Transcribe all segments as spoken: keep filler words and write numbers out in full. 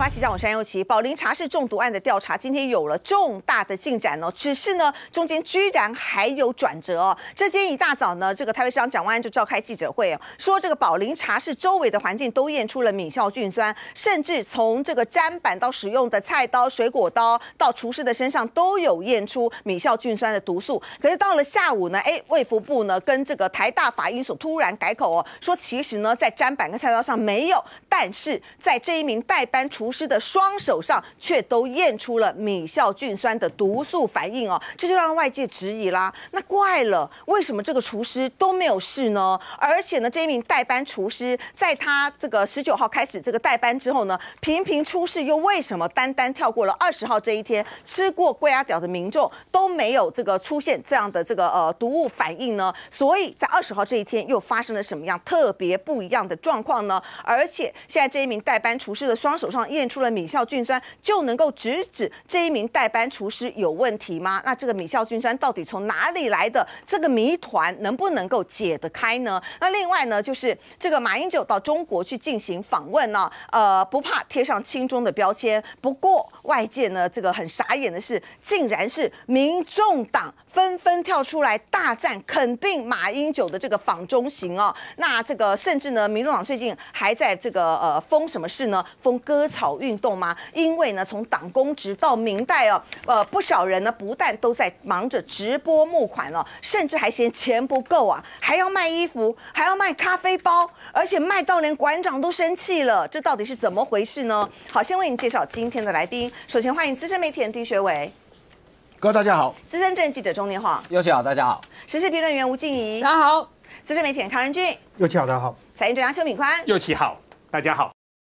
发喜长，我山优琪。宝林茶室中毒案的调查今天有了重大的进展哦，只是呢中间居然还有转折哦。这今天一大早呢，这个台北市长蒋万安就召开记者会哦，说这个宝林茶室周围的环境都验出了米酵菌酸，甚至从这个砧板到使用的菜刀、水果刀到厨师的身上都有验出米酵菌酸的毒素。可是到了下午呢，哎，卫福部呢跟这个台大法医所突然改口哦，说其实呢在砧板跟菜刀上没有，但是在这一名代班厨师的双手上却都验出了米酵菌酸的毒素反应哦，这就让外界质疑啦。那怪了，为什么这个厨师都没有事呢？而且呢，这一名代班厨师在他这个十九号开始这个代班之后呢，频频出事，又为什么单单跳过了二十号这一天，吃过龟仔屌的民众都没有这个出现这样的这个呃毒物反应呢？所以在二十号这一天又发生了什么样特别不一样的状况呢？而且现在这一名代班厨师的双手上验出了米酵菌酸，就能够直指这一名代班厨师有问题吗？那这个米酵菌酸到底从哪里来的？这个谜团能不能够解得开呢？那另外呢，就是这个马英九到中国去进行访问呢，呃，不怕贴上亲中的标签。不过外界呢，这个很傻眼的是，竟然是民众党纷纷跳出来大赞肯定马英九的这个访中行哦。那这个甚至呢，民众党最近还在这个呃封什么事呢？封割草运动吗？因为呢，从党公职到明代哦，呃，不少人呢不但都在忙着直播募款哦，甚至还嫌钱不够啊，还要卖衣服，还要卖咖啡包，而且卖到连馆长都生气了，这到底是怎么回事呢？好，先为你介绍今天的来宾，首先欢迎资深媒体人丁学伟。 各位大家好， 资深政治记者钟年晃， 佑琪好，大家好； 时事评论员吴静怡， 大家好； 资深媒体人康仁俊， 佑琪好，大家好； 财经专家邱敏宽， 佑琪好，大家好。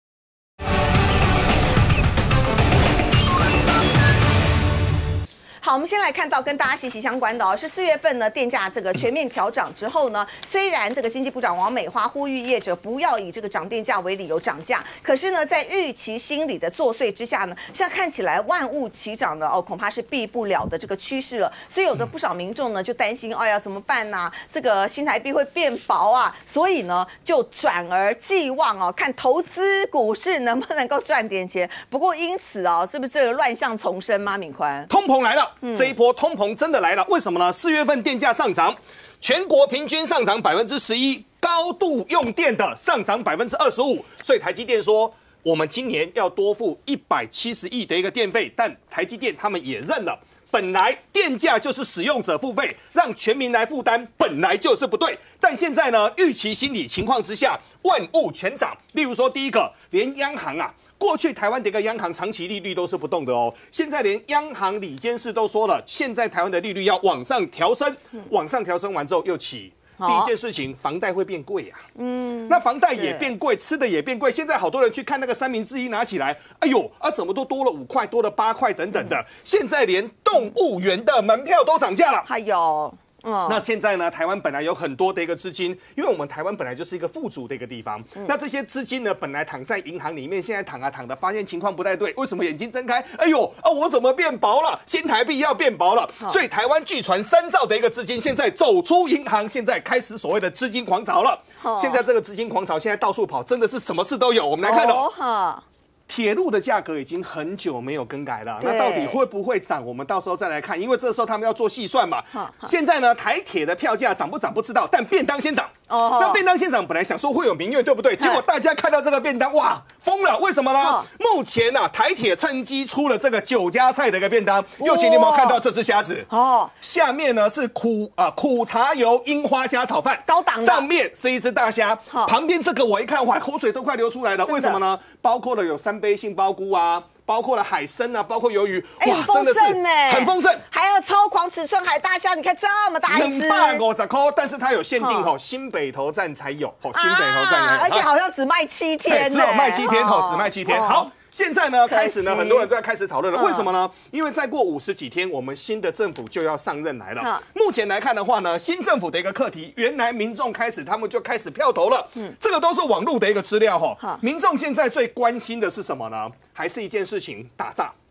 好，我们先来看到跟大家息息相关的哦，是四月份呢电价这个全面调涨之后呢，虽然这个经济部长王美花呼吁业者不要以这个涨电价为理由涨价，可是呢，在预期心理的作祟之下呢，现在看起来万物齐涨的哦，恐怕是避不了的这个趋势了。所以有的不少民众呢就担心，哎呀怎么办呢、啊？这个新台币会变薄啊，所以呢就转而寄望哦，看投资股市能不能够赚点钱。不过因此哦，是不是这个乱象丛生吗？敏宽， 通膨来了。这一波通膨真的来了，为什么呢？四月份电价上涨，全国平均上涨百分之十一，高度用电的上涨百分之二十五，所以台积电说，我们今年要多付一百七十亿的一个电费，但台积电他们也认了。本来电价就是使用者付费，让全民来负担，本来就是不对。但现在呢，预期心理情况之下，万物全涨。例如说，第一个，连央行啊。过去台湾的一个央行长期利率都是不动的哦，现在连央行理监事都说了，现在台湾的利率要往上调升，往上调升完之后又起。第一件事情，房贷会变贵呀、啊，嗯，那房贷也变贵，吃的也变贵。现在好多人去看那个三明治一拿起来，哎呦啊，怎么都多了五块，多了八块等等的。现在连动物园的门票都涨价了， 还有。 嗯、那现在呢？台湾本来有很多的一个资金，因为我们台湾本来就是一个富足的一个地方。嗯、那这些资金呢，本来躺在银行里面，现在躺啊躺的，发现情况不太对，为什么眼睛睁开？哎呦啊，我怎么变薄了？新台币要变薄了。所以台湾据传三兆的一个资金，现在走出银行，现在开始所谓的资金狂潮了。现在这个资金狂潮，现在到处跑，真的是什么事都有。我们来看哦。哦铁路的价格已经很久没有更改了，那到底会不会涨？我们到时候再来看，因为这时候他们要做细算嘛。现在呢，台铁的票价涨不涨不知道，但便当先涨。哦，那便当先涨，本来想说会有民怨，对不对？结果大家看到这个便当，哇，疯了！为什么呢？目前啊，台铁趁机出了这个酒家菜的一个便当。尤其你有没有看到这只虾子？哦，下面呢是苦啊苦茶油樱花虾炒饭， 高档的。 上面是一只大虾，旁边这个我一看，哇，口水都快流出来了。为什么呢？包括了有三杯杏鲍菇啊。包括了海参啊，包括鱿鱼， 哇，真的是很丰盛， 还有超狂尺寸海大虾，你看这么大一只， 两百五十块，但是它有限定哦，新北投站才有哦，新北投站有， 而且好像只卖七天， 只有卖七天哦，只卖七天，好。现在呢，开始呢，很多人都在开始讨论了。为什么呢？因为再过五十几天，我们新的政府就要上任来了。目前来看的话呢，新政府的一个课题，原来民众开始他们就开始票投了。嗯，这个都是网络的一个资料哈。民众现在最关心的是什么呢？还是一件事情，打仗。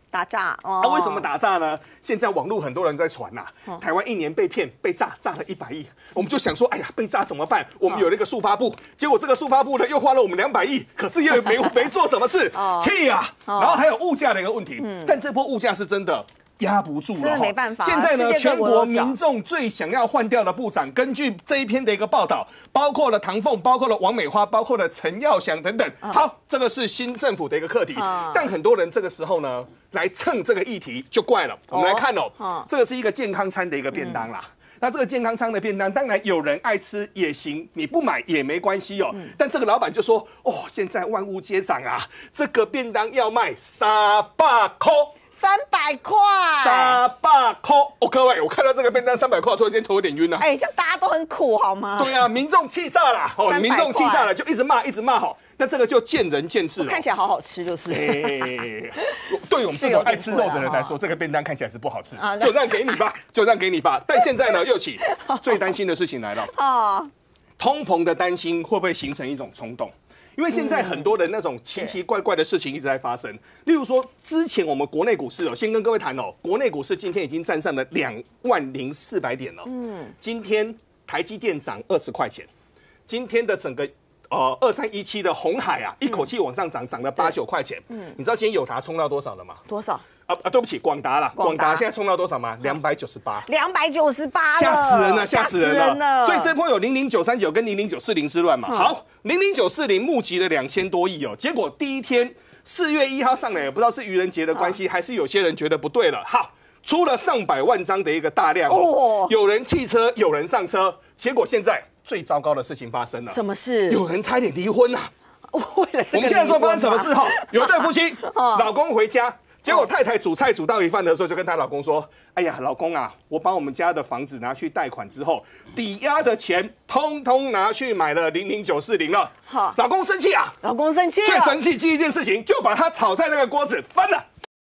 打炸哦。 啊，为什么打炸呢？现在网络很多人在传呐、啊，台湾一年被骗被炸炸了一百亿，我们就想说，哎呀，被炸怎么办？我们有了一个速发部，结果这个速发部呢又花了我们两百亿，可是又没没做什么事，气呀、啊！然后还有物价的一个问题，但这波物价是真的。压不住了， 没办法。 现在呢，全国民众最想要换掉的部长，根据这一篇的一个报道，包括了唐凤，包括了王美花，包括了陈耀祥等等。好，这个是新政府的一个课题，但很多人这个时候呢，来蹭这个议题就怪了。我们来看哦，这个是一个健康餐的一个便当啦。那这个健康餐的便当，当然有人爱吃也行，你不买也没关系哦。但这个老板就说，哦，现在万物皆涨啊，这个便当要卖三百块。 三百块， 三百块哦！各位，我看到这个便当三百块，突然间头有点晕了。 哎，这样大家都很苦，好吗？ 对啊，民众气炸了哦，民众气炸了，就一直骂，一直骂哈。那这个就见仁见智了。 看起来好好吃，就是。 对我们这种爱吃肉的人来说，这个便当看起来是不好吃，就让给你吧，就让给你吧。但现在呢，又起最担心的事情来了啊，通膨的担心会不会形成一种冲动？因为现在很多的那种奇奇怪怪的事情一直在发生，例如说，之前我们国内股市哦，先跟各位谈哦，国内股市今天已经站上了两万零四百点了。嗯，今天台积电涨二十块钱，今天的整个呃二三一七的鸿海啊，一口气往上涨，涨了八九块钱。嗯，你知道今天友达冲到多少了吗？ 多少？ 啊啊，对不起，广达啦，广达现在冲到多少吗？两百九十八， 两百九十八， 吓死人了，吓死人了！所以这波有零零九三九跟零零九四零之乱嘛。好，零零九四零募集了两千多亿哦，结果第一天四月一号上来，也不知道是愚人节的关系，还是有些人觉得不对了。好，出了上百万张的一个大量哦，有人弃车，有人上车，结果现在最糟糕的事情发生了， 什么事？ 有人差点离婚啊！ 为了这个， 我们现在说发生什么事哈？有对夫妻，老公回家。结果太太煮菜煮到一半的时候，就跟她老公说：“哎呀，老公啊，我把我们家的房子拿去贷款之后，抵押的钱通通拿去买了零零九四零了。”好，老公生气啊！ 老公生气， 最生气第一件事情就把他炒菜那个锅子翻了。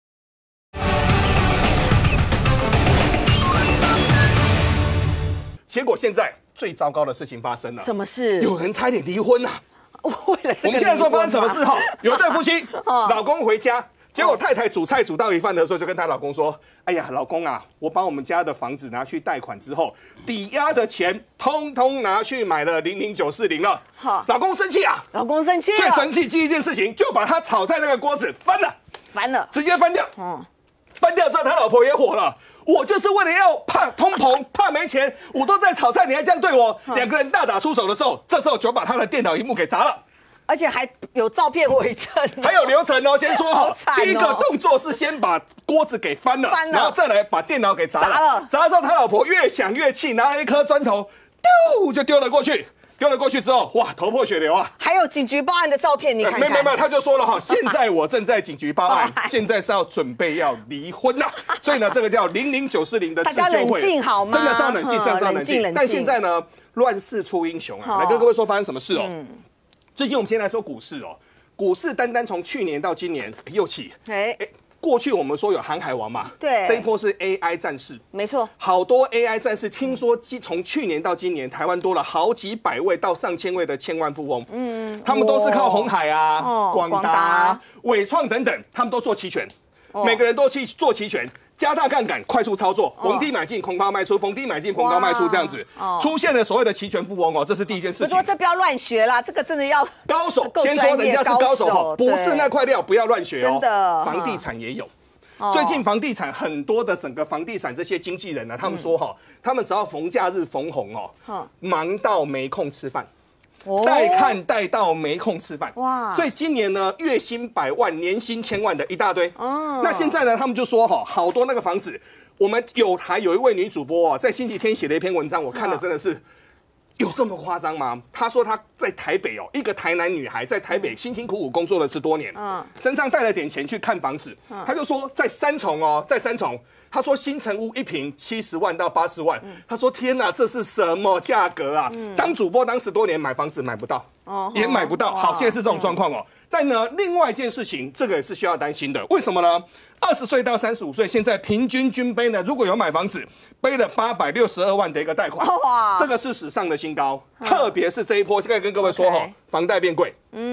结果现在最糟糕的事情发生了， 什么事？ 有人差点离婚啊！ 为了这个， 我们现在说发生什么事哈？有对夫妻，老公回家。结果太太煮菜煮到一半的时候，就跟她老公说：“哎呀，老公啊，我把我们家的房子拿去贷款之后，抵押的钱通通拿去买了零零九四零了。”好，老公生气啊！ 老公生气， 最生气第一件事情就把他炒菜那个锅子翻了， 翻了， 直接翻掉。嗯，翻掉之后，他老婆也火了。我就是为了要怕通膨，怕没钱，我都在炒菜，你还这样对我？两个人大打出手的时候，这时候就把他的电脑萤幕给砸了。 而且还有照片为证， 还有流程哦。先说好， 哦、 第一个动作是先把锅子给翻了， 翻了然后再来把电脑给砸了。 砸了， 砸了之后，他老婆越想越气，拿了一颗砖头，丢就丢了过去。丢了过去之后，哇，头破血流啊！ 还有警局报案的照片，你看看。 没没没，他就说了哈，现在我正在警局报案，现在是要准备要离婚了。所以呢，这个叫零零九四零的自救会，大家冷静好吗？ 真的是要冷静，真的是要冷静。但现在呢，乱世出英雄啊！来跟各位说发生什么事哦。嗯最近我们先来说股市哦，股市单单从去年到今年又起，哎哎，过去我们说有航海王嘛， 对， 这一波是 A I 战士， 没错， 好多 A I 战士，听说从去年到今年，台湾多了好几百位到上千位的千万富翁，嗯，他们都是靠鸿海啊、广达、伟创等等，他们都做期权，每个人都去做期权。加大杠杆，快速操作，逢低买进，逢高卖出，逢低买进，逢高卖出，这样子出现了所谓的期权富翁哦，这是第一件事情。 我说这不要乱学啦，这个真的要高手。先说人家是高手哈，不是那块料，不要乱学哦。 真的， 房地产也有。最近房地产很多的整个房地产这些经纪人呢，他们说哈，他们只要逢假日逢红哦，忙到没空吃饭。带看带到没空吃饭，哇！所以今年呢，月薪百万、年薪千万的一大堆。哦，那现在呢，他们就说哈，好多那个房子，我们有台有一位女主播哦，在星期天写的一篇文章，我看了真的是。有这么夸张吗？她说她在台北哦，一个台南女孩在台北辛辛苦苦工作了十多年，嗯，身上带了点钱去看房子，她就说在三重哦，在三重，她说新城屋一坪七十万到八十万，她说天哪，这是什么价格啊？当主播当十多年买房子买不到，也买不到，好，现在是这种状况哦。但呢，另外一件事情，这个也是需要担心的，为什么呢？二十岁到三十五岁，现在平均均背呢，如果有买房子，背了八百六十二万的一个贷款，哇，这个是史上的新高。特别是这一波，现在跟各位说哈，房贷变贵，嗯，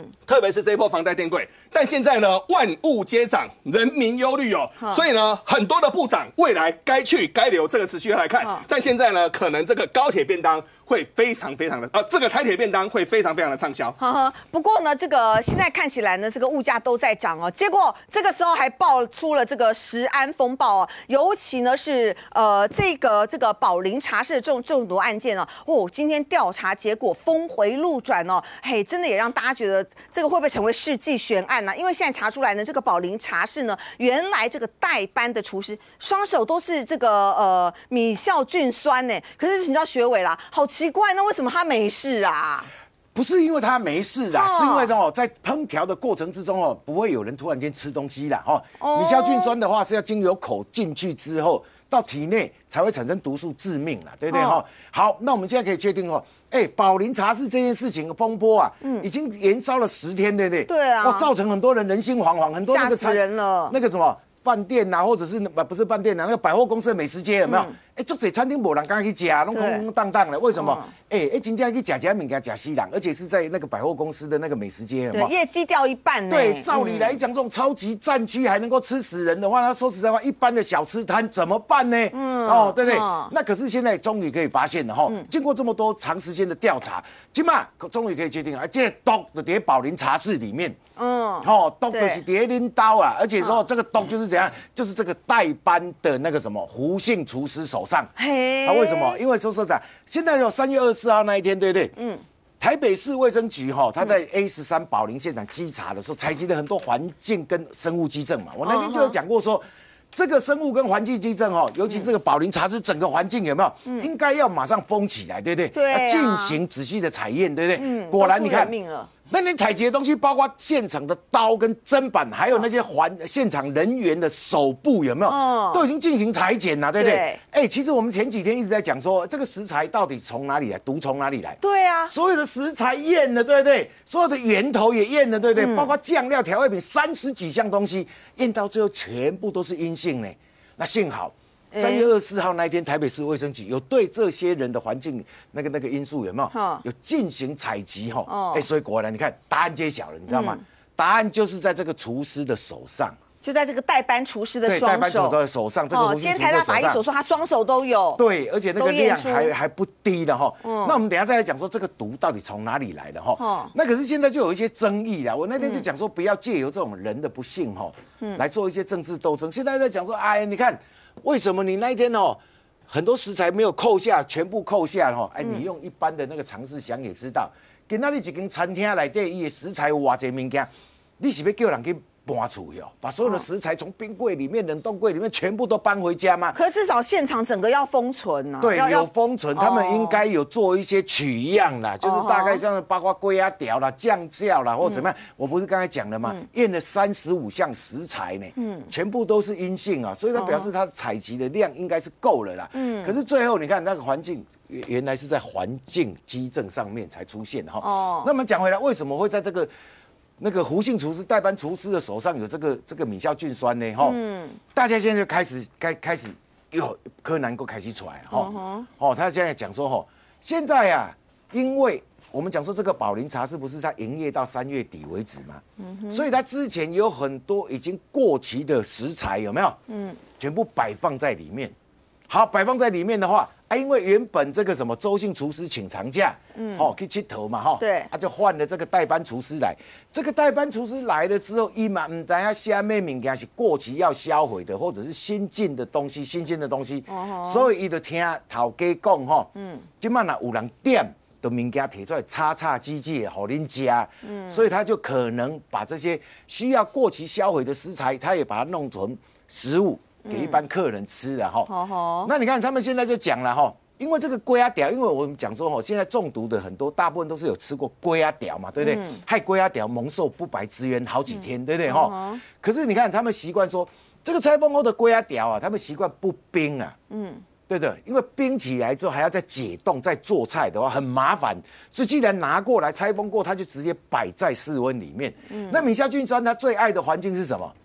特别是这一波房贷电贵，但现在呢，万物皆涨，人民忧虑哦，所以呢，很多的部长未来该去该留，这个持续来看。但现在呢，可能这个高铁便当会非常非常的，呃，这个台铁便当会非常非常的畅销。 呵呵，不过呢，这个现在看起来呢，这个物价都在涨哦。结果这个时候还爆出了这个食安风暴哦，尤其呢是呃这个这个宝林茶室的中中毒案件哦，哦，今天调查结果峰回路转哦，嘿，真的也让大家觉得这个会不会成为世纪悬案呢、啊？因为现在查出来呢，这个宝林茶室呢，原来这个代班的厨师双手都是这个呃米酵菌酸呢，可是请教学委啦，好奇怪，那为什么他没事啊？ 不是因为他没事的， 哦是因为哦，在烹调的过程之中哦，不会有人突然间吃东西的哦。 哦米酵菌酸的话是要经由口进去之后，到体内才会产生毒素致命啦，对不对哈、 哦？ 好，那我们现在可以确定哦，哎，宝林茶室这件事情的风波啊，嗯，已经延烧了十天，对不对？ 对啊哦，造成很多人人心惶惶，很多那个吓死人了那个什么。饭店呐、啊，或者是不不是饭店呐、啊，那个百货公司的美食街有没有？哎、嗯，足侪餐厅无人敢去吃，拢空空荡荡的。为什么？哎、嗯，哎、欸，真正去吃吃物件吃死人，而且是在那个百货公司的那个美食街，有没有？ 对，业绩掉一半呢。 对，照理来讲，这种超级战区还能够吃死人的话，那说实在话，一般的小吃摊怎么办呢？嗯，哦，对不对？嗯、那可是现在终于可以发现了哈，嗯、经过这么多长时间的调查，起码终于可以确定啊，这个毒就在宝林茶室里面。嗯，哦，毒就是在拎刀啦，而且说这个毒就是怎样，就是这个代班的那个什么胡姓厨师手上。嘿，啊，为什么？因为说实在，现在有三月二十四号那一天，对不对？嗯。台北市卫生局哈，他在 A 十三宝林现场稽查的时候，采集了很多环境跟生物基证嘛。我那天就有讲过说，这个生物跟环境基证哈，尤其这个宝林茶室整个环境有没有，应该要马上封起来，对不对？ 对， 进行仔细的采验，对不对？嗯，果然你看。那你采集的东西，包括现场的刀跟砧板，还有那些环现场人员的手部，有没有？哦、都已经进行裁剪了，对不对？哎、欸，其实我们前几天一直在讲说，这个食材到底从哪里来，毒从哪里来？ 对啊， 所有的食材验了，对不对？所有的源头也验了，对不对？嗯、包括酱料、调味品，三十几项东西验到最后全部都是阴性呢。那幸好。三月二十四号那一天，台北市卫生局有对这些人的环境那个那个因素有没有有进行采集哈？哎、欸，所以果然你看答案揭晓了，你知道吗？嗯、答案就是在这个厨师的手上， 就在这个代班厨师的双手， 对，代班厨师的手上，这个胡姓厨师的手上。今天台大法医所说他双手都有， 对，而且那个量还还不低的哈。嗯、那我们等一下再来讲说这个毒到底从哪里来的哈。嗯、那可是现在就有一些争议啦。我那天就讲说不要借由这种人的不幸哈，嗯、来做一些政治斗争。现在在讲说，哎，你看。为什么你那一天哦，很多食材没有扣下，全部扣下哈？哎，你用一般的那个常识想也知道，今仔日一间餐厅内底伊的食材有偌济物件，你是要叫人去搬出去哦，把所有的食材从冰柜里面、冷冻柜里面全部都搬回家吗？ 可至少现场整个要封存啊。 对，有封存，他们应该有做一些取样啦，就是大概像包括龟鸭条啦、酱料啦，或怎么样。我不是刚才讲了吗？验了三十五项食材呢，嗯，全部都是阴性啊，所以它表示它采集的量应该是够了啦。嗯，可是最后你看那个环境。原来是在环境基证上面才出现哈。哦，那么讲回来，为什么会在这个那个胡姓厨师代班厨师的手上有这个这个米酵菌酸呢？哈，嗯，大家现在就开始开开始有柯南够开始出来了哈。哦，哦，他现在讲说哈，现在啊，因为我们讲说这个宝林茶是不是它营业到三月底为止嘛？嗯，所以它之前有很多已经过期的食材有没有？嗯，全部摆放在里面。好，摆放在里面的话，啊，因为原本这个什么周姓厨师请长假，嗯，哦，去佚佗嘛，哈， 对， 啊，就换了这个代班厨师来。这个代班厨师来了之后，伊嘛唔知影下面物件是过期要销毁的，或者是新进的东西、新鲜的东西，哦，所以伊就听头家讲，吼，嗯，今晚若有人点，就物件提出来叉叉机器，好恁吃，嗯，所以他就可能把这些需要过期销毁的食材，他也把它弄成食物。给一般客人吃的哈，嗯、那你看他们现在就讲了哈，因为这个龟仔条，因为我们讲说哈，现在中毒的很多，大部分都是有吃过龟仔条嘛，对不对？嗯、害龟仔条蒙受不白之冤好几天，嗯、对不对哈？嗯、可是你看他们习惯说，这个拆封后的龟仔条啊，他们习惯不冰啊，嗯，对的，因为冰起来之后还要再解冻再做菜的话很麻烦，所以既然拿过来拆封过，它就直接摆在室温里面。嗯、那米酵菌酸它最爱的环境是什么？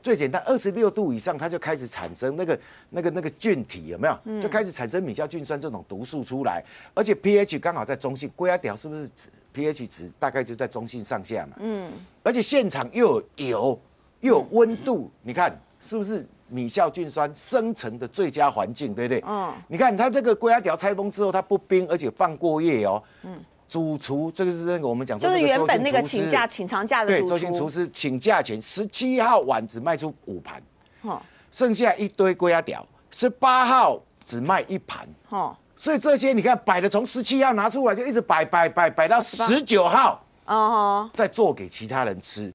最简单，二十六度以上它就开始产生那个那个那个菌体，有没有？嗯、就开始产生米酵菌酸这种毒素出来，而且 pH 刚好在中性，龟仔条是不是 pH 值大概就在中性上下嘛？嗯，而且现场又有油又有温度，你看是不是？米酵菌酸生成的最佳环境，对不对？嗯，你看它这个龟仔条拆封之后，它不冰，而且放过夜哦。嗯，主厨这个是那个我们讲， 就是原本那个请假请长假的主厨， 对，周姓厨师请假前十七号晚只卖出五盘，哦，剩下一堆龟仔条，十八号只卖一盘，哦，所以这些你看摆的从十七号拿出来就一直摆摆摆摆到十九号，哦，再做给其他人吃。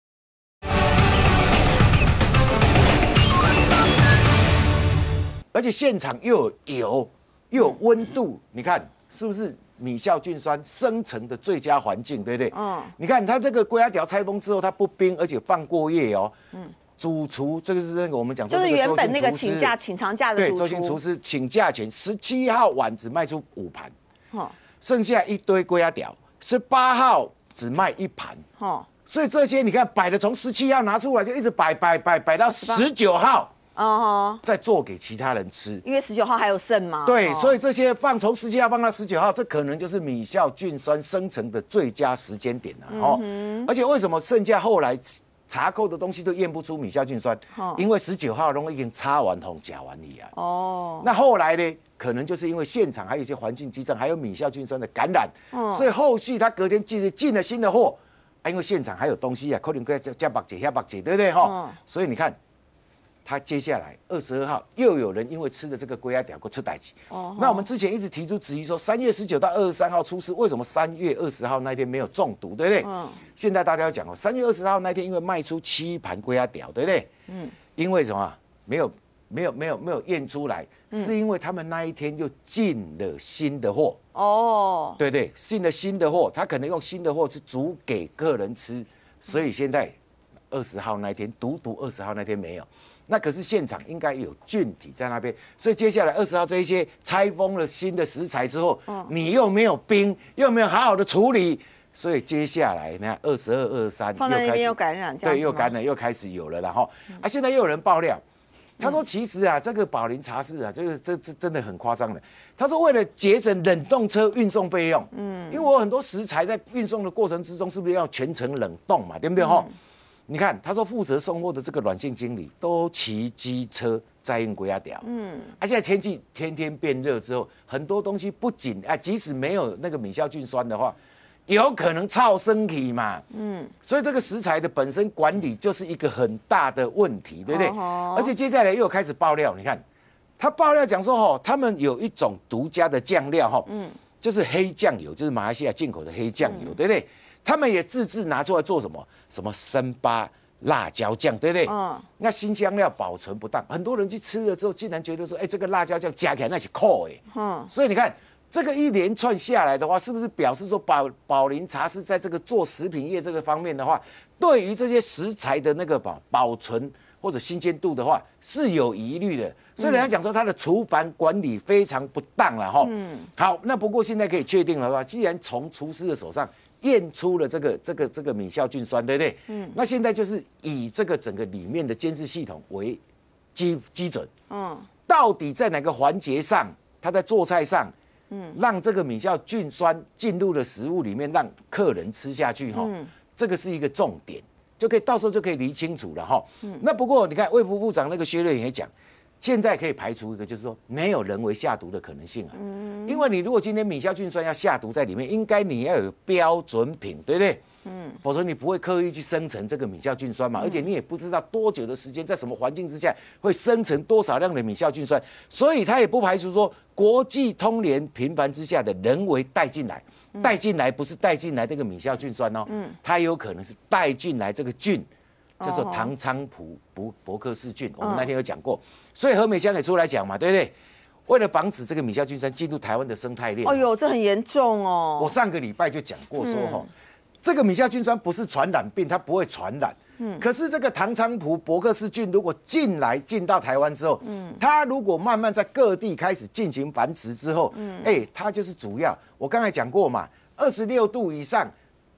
而且现场又有油又有温度，你看是不是米酵菌酸生成的最佳环境，对不对？嗯，你看它这个龟仔条拆封之后，它不冰，而且放过夜哦。嗯，主厨这个是那个我们讲， 就是原本那个请假请长假的主厨， 对，周姓厨师请假前十七号晚只卖出五盘，哦，剩下一堆龟仔条，十八号只卖一盘，哦，所以这些你看摆的从十七号拿出来就一直摆摆摆摆到十九号。哦，再做给其他人吃， 因为十九号还有剩嘛。 对，所以这些放从十七号放到十九号，这可能就是米酵菌酸生成的最佳时间点了哦。嗯、而且为什么剩下后来查扣的东西都验不出米酵菌酸？哦、因为十九号都已经插完桶假完里啊。哦，那后来呢？可能就是因为现场还有一些环境基证，还有米酵菌酸的感染，哦、所以后续他隔天继续进了新的货，啊，因为现场还有东西啊，可能加加白解、加白解，对不对哈？哦、所以你看。他接下来二十二号又有人因为吃的这个龟仔条给出代志。哦，那我们之前一直提出质疑说，三月十九到二十三号出事，为什么三月二十号那天没有中毒，对不对？嗯。现在大家要讲哦，三月二十号那天因为卖出七盘龟仔条，对不对？嗯。因为什么？没有没有没有没有验出来，嗯、是因为他们那一天又进了新的货。哦。对对，进了新的货，他可能用新的货是煮给客人吃，所以现在二十号那天独独二十号那天没有。那可是现场应该有菌体在那边，所以接下来二十号这一些拆封了新的食材之后，嗯、你又没有冰，又没有好好的处理，所以接下来呢，二十二、二十三放在那边又感染， 对，又感染又开始有了，然后、嗯、啊，现在又有人爆料，他说其实啊，这个宝林茶室啊，这个这这真的很夸张的。他说为了节省冷冻车运送费用，嗯，因为我很多食材在运送的过程之中，是不是要全程冷冻嘛，对不对哈？嗯你看，他说负责送货的这个软性经理都骑机车载运龟仔条，嗯，而、啊、现在天气天天变热之后，很多东西不仅啊，即使没有那个米酵菌酸的话，有可能臭身体嘛，嗯，所以这个食材的本身管理就是一个很大的问题，对不对？哦、而且接下来又开始爆料，你看，他爆料讲说，哈，他们有一种独家的酱料，哈，嗯，就是黑酱油，就是马来西亚进口的黑酱油，嗯、对不对？他们也自制拿出来做什么？什么生巴辣椒酱，对不对？嗯。那新香料保存不当，很多人去吃了之后，竟然觉得说，哎、欸，这个辣椒酱加起来那是苦哎。嗯。所以你看，这个一连串下来的话，是不是表示说宝宝林茶室在这个做食品业这个方面的话，对于这些食材的那个保保存或者新鲜度的话是有疑虑的？所以人家讲说他的厨房管理非常不当了哈。嗯。好，那不过现在可以确定了的话，既然从厨师的手上验出了这个这个这个米酵菌酸，对不对？嗯，那现在就是以这个整个里面的监视系统为基基准，嗯，到底在哪个环节上，它在做菜上，嗯，让这个米酵菌酸进入了食物里面，让客人吃下去，哈、嗯，这个是一个重点，就可以到时候就可以理清楚了，哈。嗯，那不过你看卫福部长那个薛瑞元也讲。现在可以排除一个，就是说没有人为下毒的可能性啊。嗯，因为你如果今天米酵菌酸要下毒在里面，应该你要有标准品，对不对？嗯，否则你不会刻意去生成这个米酵菌酸嘛，而且你也不知道多久的时间，在什么环境之下会生成多少量的米酵菌酸，所以他也不排除说国际通联频繁之下的人为带进来，带进来不是带进来这个米酵菌酸哦，嗯，它有可能是带进来这个菌。叫做唐菖蒲伯伯克氏菌，我们那天有讲过，所以何美香也出来讲嘛，对不对？为了防止这个米酵菌酸进入台湾的生态链， 哎呦，这很严重哦。 我上个礼拜就讲过说哈，嗯、这个米酵菌酸不是传染病，它不会传染。嗯，可是这个唐菖蒲伯克氏菌如果进来进到台湾之后，嗯，它如果慢慢在各地开始进行繁殖之后，嗯，哎、欸，它就是主要。我刚才讲过嘛，二十六度以上。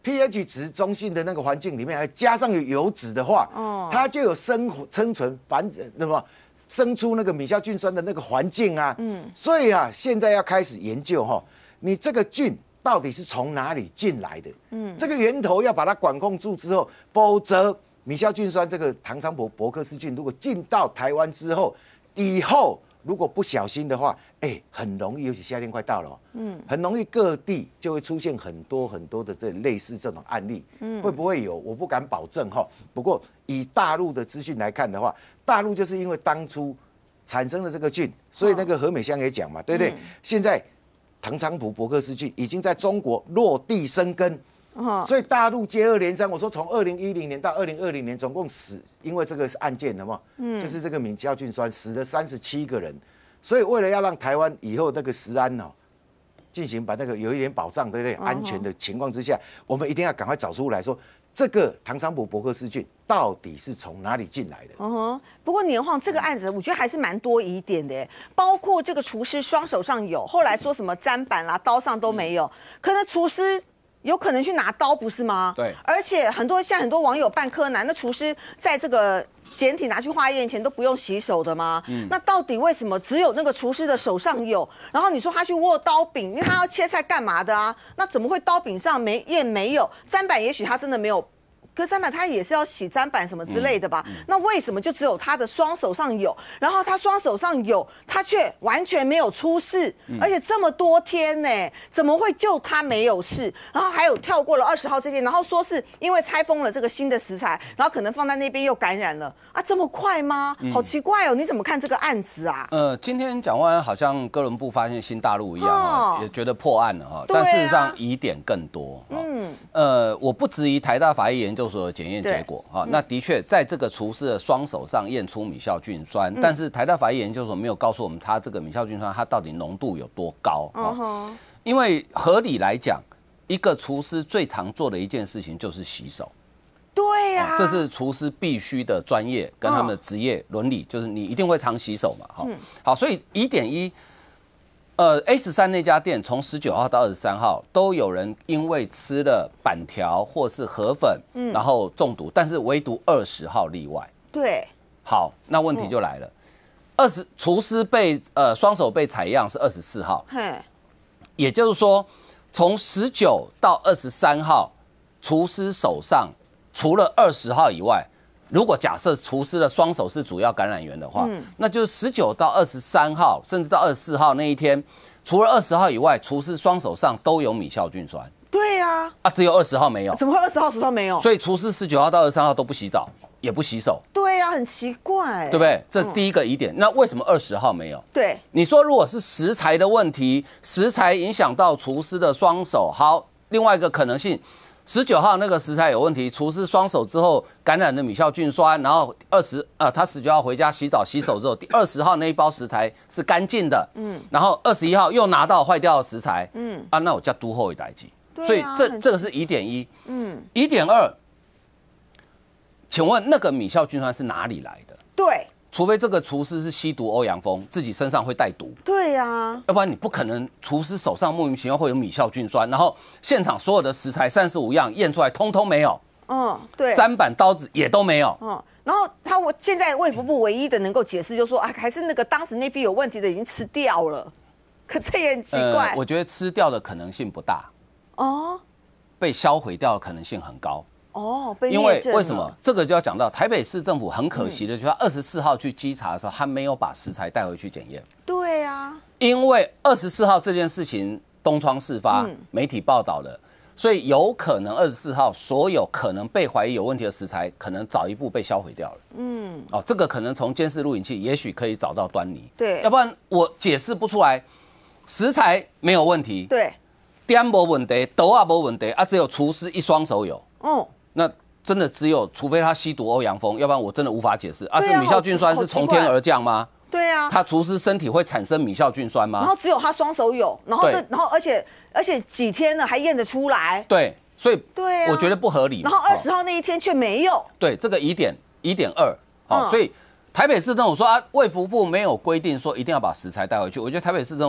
pH 值中性的那个环境里面，还加上有油脂的话，哦，它就有生生存繁那么生出那个米酵菌酸的那个环境啊。嗯，所以啊，现在要开始研究哈，你这个菌到底是从哪里进来的？嗯，这个源头要把它管控住之后，否则米酵菌酸这个唐昌伯伯克氏菌如果进到台湾之后，以后如果不小心的话，哎、欸，很容易，尤其夏天快到了，嗯，很容易各地就会出现很多很多的这类似这种案例，嗯，会不会有？我不敢保证哈。不过以大陆的资讯来看的话，大陆就是因为当初产生了这个菌，所以那个何美香也讲嘛，对不对？嗯、现在唐昌伯伯克氏菌已经在中国落地生根。所以大陆接二连三，我说从二零一零年到二零二零年，总共死，因为这个案件，有没有？嗯，就是这个米酵菌酸死了三十七个人。所以为了要让台湾以后那个食安哦，进行把那个有一点保障，对不对？安全的情况之下，我们一定要赶快找出来说，这个唐昌伯伯克氏菌到底是从哪里进来的？ 嗯哼。不过年晃这个案子，我觉得还是蛮多疑点的，包括这个厨师双手上有，后来说什么砧板啦、刀上都没有，嗯、可能厨师。有可能去拿刀，不是吗？ 对， 而且很多像很多网友扮柯南，那厨师在这个简体拿去化验前都不用洗手的吗？嗯，那到底为什么只有那个厨师的手上有？然后你说他去握刀柄，因为他要切菜干嘛的啊？那怎么会刀柄上没验没有？砧板也许他真的没有。可是砧板他也是要洗砧板什么之类的吧？嗯嗯、那为什么就只有他的双手上有，然后他双手上有，他却完全没有出事，嗯、而且这么多天呢，怎么会就他没有事？然后还有跳过了二十号这天，然后说是因为拆封了这个新的食材，然后可能放在那边又感染了啊？这么快吗？嗯、好奇怪哦！你怎么看这个案子啊？ 呃，今天讲完好像哥伦布发现新大陆一样哈，哦、也觉得破案了哈，但事实上疑点更多。嗯，呃，我不质疑台大法医研究所的检验结果哈，那的确在这个厨师的双手上验出米酵菌酸，嗯、但是台大法医研究所没有告诉我们它这个米酵菌酸它到底浓度有多高啊？嗯、因为合理来讲，一个厨师最常做的一件事情就是洗手。 对呀、啊， 这是厨师必须的专业跟他们的职业伦理，就是你一定会常洗手嘛。哈、嗯，好，所以疑点一。呃 ，A 十三那家店从十九号到二十三号都有人因为吃了板条或是河粉，嗯，然后中毒，但是唯独二十号例外。 对， 好，那问题就来了，二十厨师被呃双手被采样是二十四号，嘿，也就是说从十九到二十三号，厨师手上除了二十号以外。如果假设厨师的双手是主要感染源的话，嗯、那就是十九到二十三号，甚至到二十四号那一天，除了二十号以外，厨师双手上都有米酵菌酸。 对呀、啊， 啊，只有二十号没有。 怎么会二十号手上没有？ 所以厨师十九号到二十三号都不洗澡，也不洗手。 对呀、啊，很奇怪， 对不对？这第一个疑点。嗯、那为什么二十号没有？ 对， 你说如果是食材的问题，食材影响到厨师的双手，好，另外一个可能性。十九号那个食材有问题，厨师双手之后感染了米酵菌酸，然后二十啊，他十九号回家洗澡洗手之后，第二十号那一包食材是干净的，嗯，然后二十一号又拿到坏掉的食材，嗯啊，那我叫都后一代机，所以这这个是疑点一，嗯，疑点二，请问那个米酵菌酸是哪里来的？ 对。 除非这个厨师是吸毒欧阳锋，自己身上会带毒。 对呀、啊， 要不然你不可能厨师手上莫名其妙会有米酵菌酸，然后现场所有的食材三十五样验出来通通没有。 嗯，对。 砧板、刀子也都没有。 嗯，然后他我现在卫福部唯一的能够解释就是说啊，还是那个当时那批有问题的已经吃掉了，可这也很奇怪。 呃、我觉得吃掉的可能性不大。哦。被销毁掉的可能性很高。 哦，被因为为什么这个就要讲到台北市政府很可惜的，就是他二十四号去稽查的时候，他没有把食材带回去检验。 对啊， 因为二十四号这件事情东窗事发，嗯、媒体报道了，所以有可能二十四号所有可能被怀疑有问题的食材，可能早一步被销毁掉了。嗯，哦，这个可能从监视录影器也许可以找到端倪。 对， 要不然我解释不出来，食材没有问题， 对， 点没问题，刀啊没问题啊，只有厨师一双手有。嗯。那真的只有，除非他吸毒欧阳锋，要不然我真的无法解释啊。这米酵菌酸是从天而降吗？ 对啊， 他厨师身体会产生米酵菌酸吗？ 然后只有他双手有，然后这，然后而且而且几天了还验得出来。 对，所以对啊， 我觉得不合理。 然后二十号那一天却没有。 对，这个疑点疑点二，好，所以台北市政府说啊，卫福部没有规定说一定要把食材带回去。我觉得台北市政府你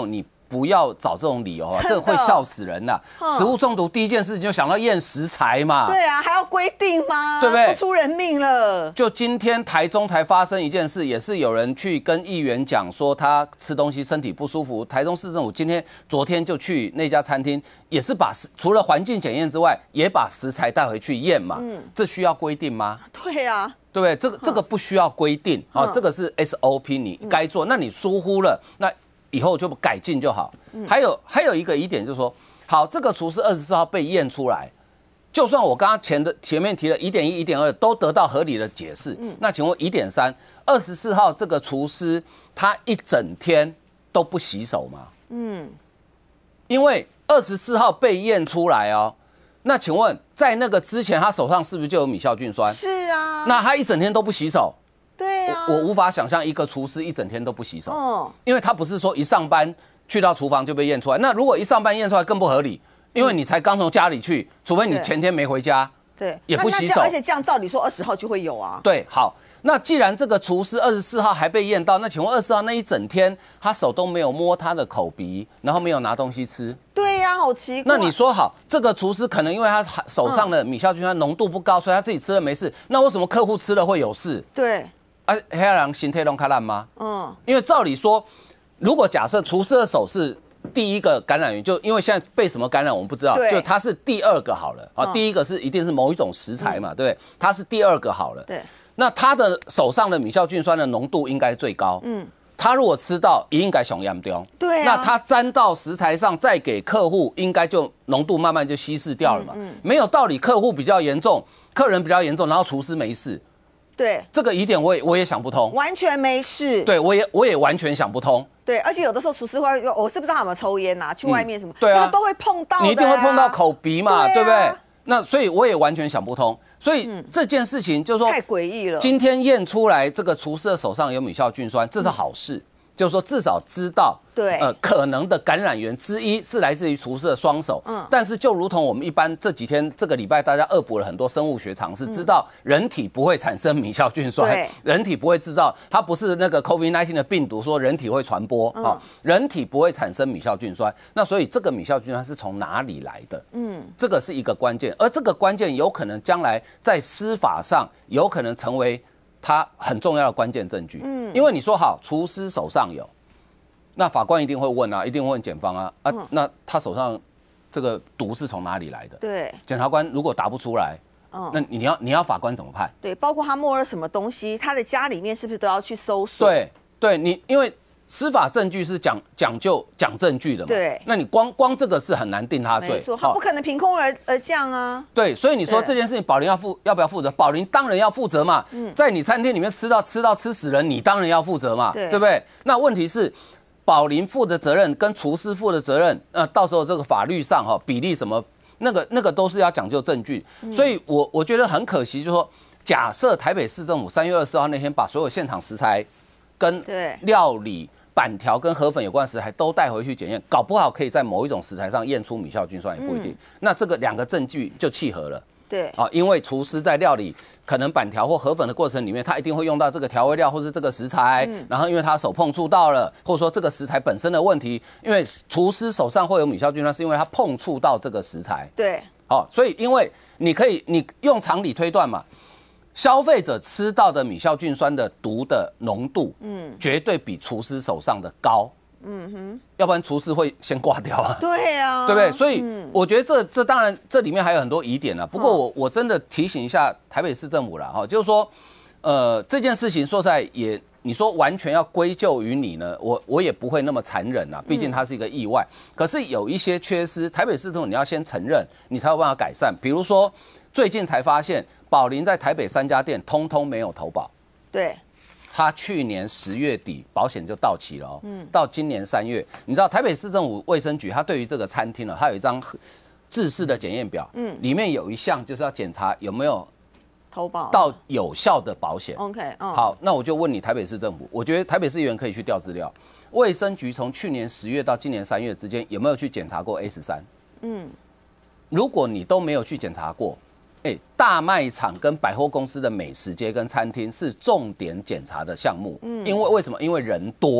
不要找这种理由啊， 真的这个会笑死人呐、 嗯食物中毒第一件事情就想到验食材嘛。 对啊，还要规定吗？ 对不对都出人命了。 就今天台中才发生一件事，也是有人去跟议员讲说他吃东西身体不舒服。台中市政府今天、昨天就去那家餐厅，也是把除了环境检验之外，也把食材带回去验嘛。嗯，这需要规定吗？ 对啊， 对不对？这个这个不需要规定啊、哦，这个是 S O P， 你该做，那你疏忽了，那以后就改进就好。还有还有一个疑点就是说，好，这个厨师二十四号被验出来。就算我刚刚前的前面提了一点一、一点二都得到合理的解释，嗯，那请问一点三，二十四号这个厨师他一整天都不洗手吗？嗯，因为二十四号被验出来哦，那请问在那个之前他手上是不是就有米酵菌酸？ 是啊， 那他一整天都不洗手， 对啊， 我我无法想象一个厨师一整天都不洗手， 嗯， 因为他不是说一上班去到厨房就被验出来，那如果一上班验出来更不合理。因为你才刚从家里去，除非你前天没回家， 对， 也不洗手， 而且这样照理说二十号就会有啊。 对，好，那既然这个厨师二十四号还被验到，那请问二十四号那一整天他手都没有摸他的口鼻，然后没有拿东西吃？ 对呀、啊，好奇怪。 那你说好，这个厨师可能因为他手上的米酵菌酸浓度不高，所以他自己吃了没事，那为什么客户吃了会有事？ 对， 啊，黑人心态弄开烂吗？ 嗯， 因为照理说，如果假设厨师的手是第一个感染源，就因为现在被什么感染我们不知道，就它是第二个好了啊。嗯、第一个是一定是某一种食材嘛，嗯、对不对？它是第二个好了。 对， 那他的手上的米酵菌酸的浓度应该最高。嗯，他如果吃到，也应该熊严重。 对、啊， 那他沾到食材上再给客户，应该就浓度慢慢就稀释掉了嘛。嗯，嗯没有道理，客户比较严重，客人比较严重，然后厨师没事。 对， 这个疑点我也我也想不通， 完全没事。 对，我也我也完全想不通。 对，而且有的时候厨师会，我是不知道他有没有抽烟呐、啊，去外面什么， 嗯、对啊， 都会碰到、啊， 你一定会碰到口鼻嘛， 对,、啊、对不对？那所以我也完全想不通。所以这件事情就是说， 太诡异了。 今天验出来这个厨师的手上有米酵菌酸，这是好事，嗯、就是说至少知道。 对， 呃，可能的感染源之一是来自于厨师的双手。嗯，但是就如同我们一般这几天这个礼拜大家恶补了很多生物学常识，嗯、知道人体不会产生米酵菌酸，人体不会制造，它不是那个 COVID 十九 的病毒说人体会传播，嗯、哦，人体不会产生米酵菌酸。那所以这个米酵菌酸是从哪里来的？嗯，这个是一个关键，而这个关键有可能将来在司法上有可能成为它很重要的关键证据。嗯，因为你说好，厨师手上有。那法官一定会问啊，一定会问检方啊啊，嗯、那他手上这个毒是从哪里来的？ 对， 检察官如果答不出来，嗯，那你要你要法官怎么判？ 对，包括他摸了什么东西，他的家里面是不是都要去搜索？ 对，对你因为司法证据是讲讲究讲证据的嘛， 对， 那你光光这个是很难定他罪， 没错，他不可能凭空而而降啊。 对，所以你说这件事情宝林要负要不要负责？宝林当然要负责嘛，嗯，在你餐厅里面吃到吃到吃死人，你当然要负责嘛，对，对不对？那问题是。宝林负的责任跟厨师负的责任，那、呃、到时候这个法律上哈比例什么，那个那个都是要讲究证据，嗯、所以我我觉得很可惜，就是说，假设台北市政府三月二十四号那天把所有现场食材、跟料理、板条跟河粉有关的食材都带回去检验，搞不好可以在某一种食材上验出米酵菌酸，也不一定。嗯、那这个两个证据就契合了。 对啊，因为厨师在料理可能板条或河粉的过程里面，他一定会用到这个调味料或是这个食材，嗯、然后因为他手碰触到了，或者说这个食材本身的问题，因为厨师手上会有米酵菌酸，是因为他碰触到这个食材。 对， 好、哦，所以因为你可以你用常理推断嘛，消费者吃到的米酵菌酸的毒的浓度，嗯，绝对比厨师手上的高。嗯哼，要不然厨师会先挂掉啊。 对啊， 对不对？所以我觉得这这当然这里面还有很多疑点啊。不过我我真的提醒一下台北市政府啦，哈，就是说，呃，这件事情说实在也，你说完全要归咎于你呢，我我也不会那么残忍啊。毕竟它是一个意外。可是有一些缺失，台北市政府你要先承认，你才有办法改善。比如说最近才发现，宝林在台北三家店通通没有投保。 对。 他去年十月底保险就到期了哦，嗯，到今年三月，你知道台北市政府卫生局，他对于这个餐厅呢，他有一张制式的检验表，嗯，里面有一项就是要检查有没有投保到有效的保险。 OK， 嗯， 好，那我就问你台北市政府，我觉得台北市议员可以去调资料，卫生局从去年十月到今年三月之间有没有去检查过 A 十三？嗯，如果你都没有去检查过。哎，大卖场跟百货公司的美食街跟餐厅是重点检查的项目，嗯，因为为什么？因为人多，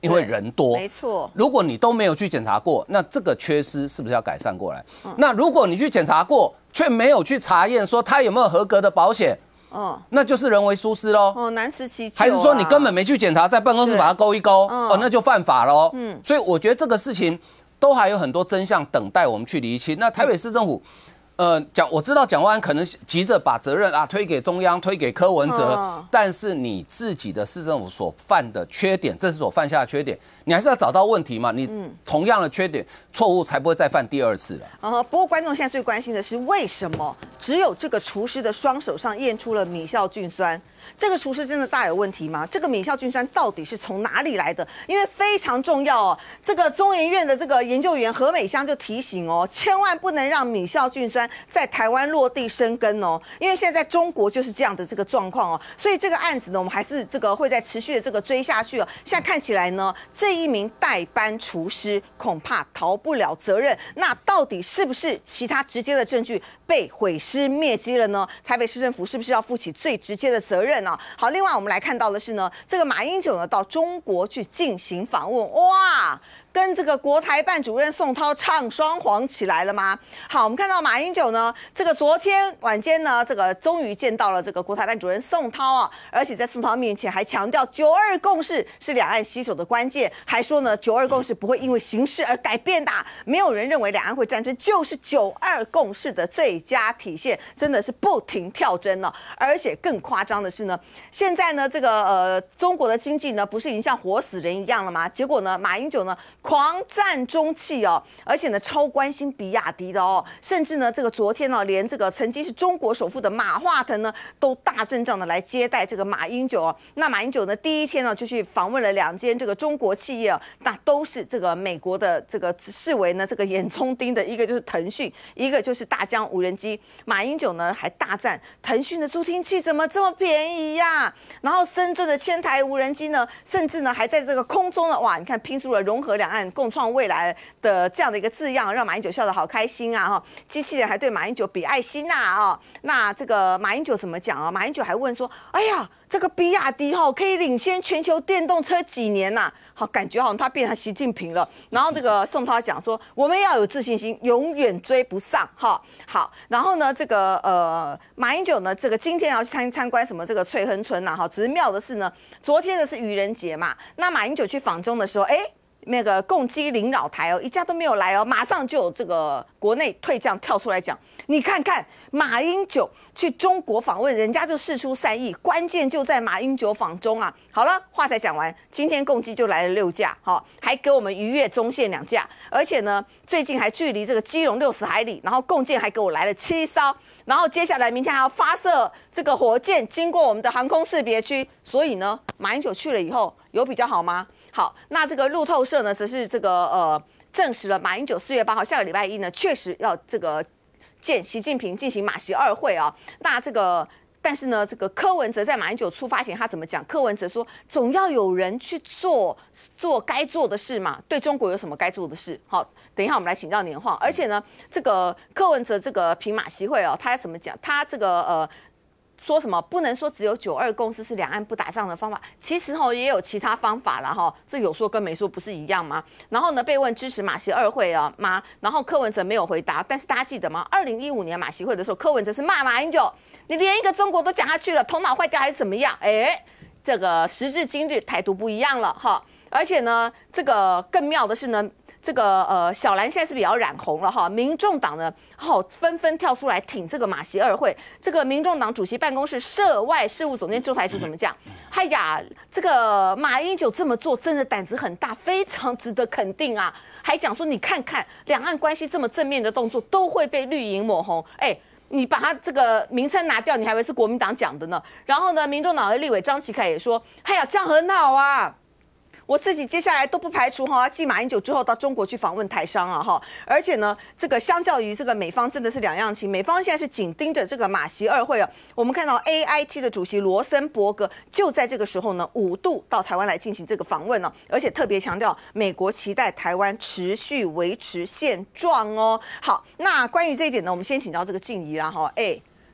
因为人多。 没错。 如果你都没有去检查过，那这个缺失是不是要改善过来？嗯、那如果你去检查过，却没有去查验说他有没有合格的保险，哦，那就是人为疏失喽。 哦，难辞其咎、啊。 还是说你根本没去检查，在办公室把它勾一勾，嗯、哦，那就犯法喽。嗯，所以我觉得这个事情都还有很多真相等待我们去厘清。那台北市政府。呃，蒋我知道蒋万安可能急着把责任啊推给中央，推给柯文哲，哦、但是你自己的市政府所犯的缺点，这是所犯下的缺点，你还是要找到问题嘛。你同样的缺点错误才不会再犯第二次了。 呃，不过观众现在最关心的是，为什么只有这个厨师的双手上验出了米酵菌酸？这个厨师真的大有问题吗？这个米酵菌酸到底是从哪里来的？因为非常重要哦。这个中研院的这个研究员何美香就提醒哦，千万不能让米酵菌酸在台湾落地生根哦，因为现在在中国就是这样的这个状况哦。所以这个案子呢，我们还是这个会在持续的这个追下去哦。现在看起来呢，这一名代班厨师恐怕逃不了责任。那到底是不是其他直接的证据被毁尸灭迹了呢？台北市政府是不是要负起最直接的责任？好，另外我们来看到的是呢，这个马英九呢到中国去进行访问，哇！跟这个国台办主任宋涛唱双簧起来了吗？好，我们看到马英九呢，这个昨天晚间呢，这个终于见到了这个国台办主任宋涛啊，而且在宋涛面前还强调九二共识是两岸携手的关键，还说呢九二共识不会因为形势而改变的，没有人认为两岸会战争就是九二共识的最佳体现，真的是不停跳针呢、哦。而且更夸张的是呢，现在呢这个呃中国的经济呢不是已经像活死人一样了吗？结果呢马英九呢。狂赞中汽哦，而且呢超关心比亚迪的哦，甚至呢这个昨天呢，连这个曾经是中国首富的马化腾呢，都大阵仗的来接待这个马英九哦。那马英九呢第一天呢就去访问了两间这个中国企业哦，那都是这个美国的这个视为呢这个眼中钉的，一个就是腾讯，一个就是大疆无人机。马英九呢还大赞腾讯的助听器怎么这么便宜呀、啊？然后深圳的千台无人机呢，甚至呢还在这个空中呢，哇，你看拼出了融合两岸共创未来的这样的一个字样，让马英九笑得好开心啊！哈，机器人还对马英九比爱心呐啊！那这个马英九怎么讲啊？马英九还问说：“哎呀，这个比亚迪哈可以领先全球电动车几年呐、啊？”好，感觉好像他变成习近平了。然后这个宋涛讲说：“我们要有自信心，永远追不上。”哈，好。然后呢，这个呃，马英九呢，这个今天要去参参观什么这个翠亨村呐？哈，只是妙的是呢，昨天的是愚人节嘛，那马英九去访中的时候，哎。那个共机领导台哦，一家都没有来哦，马上就有这个国内退将跳出来讲，你看看马英九去中国访问，人家就释出善意，关键就在马英九访中啊。好了，话才讲完，今天共机就来了六架，好、哦，还给我们逾越中线两架，而且呢，最近还距离这个基隆六十海里，然后共建还给我来了七艘，然后接下来明天还要发射这个火箭经过我们的航空识别区，所以呢，马英九去了以后有比较好吗？好，那这个路透社呢，则是这个呃证实了，马英九四月八号下个礼拜一呢，确实要这个见习近平进行马习二会啊。那这个，但是呢，这个柯文哲在马英九出发前，他怎么讲？柯文哲说，总要有人去做做该做的事嘛。对中国有什么该做的事？好，等一下我们来请教年晃。而且呢，这个柯文哲这个评马习会哦，他怎么讲？他这个呃。说什么不能说只有九二共识是两岸不打仗的方法，其实哈也有其他方法啦哈，这有说跟没说不是一样吗？然后呢被问支持马习二会啊吗？然后柯文哲没有回答，但是大家记得吗？二零一五年马习会的时候，柯文哲是骂马英九，你连一个中国都讲下去了，头脑坏掉还是怎么样？哎，这个时至今日台独不一样了哈，而且呢这个更妙的是呢。这个呃，小蓝现在是比较染红了哈，民众党呢，好纷纷跳出来挺这个马习二会。这个民众党主席办公室涉外事务总监周台柱怎么讲？哎呀，这个马英九这么做真的胆子很大，非常值得肯定啊！还讲说你看看两岸关系这么正面的动作都会被绿营抹红，哎。你把他这个名称拿掉，你还以为是国民党讲的呢？然后呢，民众党的立委张启凯也说：“哎呀，这样很好啊。”我自己接下来都不排除哈，继马英九之后到中国去访问台商啊哈，而且呢，这个相较于这个美方真的是两样情，美方现在是紧盯着这个马习二会啊。我们看到 A I T 的主席罗森伯格就在这个时候呢，五度到台湾来进行这个访问呢、啊，而且特别强调美国期待台湾持续维持现状哦。好，那关于这一点呢，我们先请教这个静怡啦哈，哎。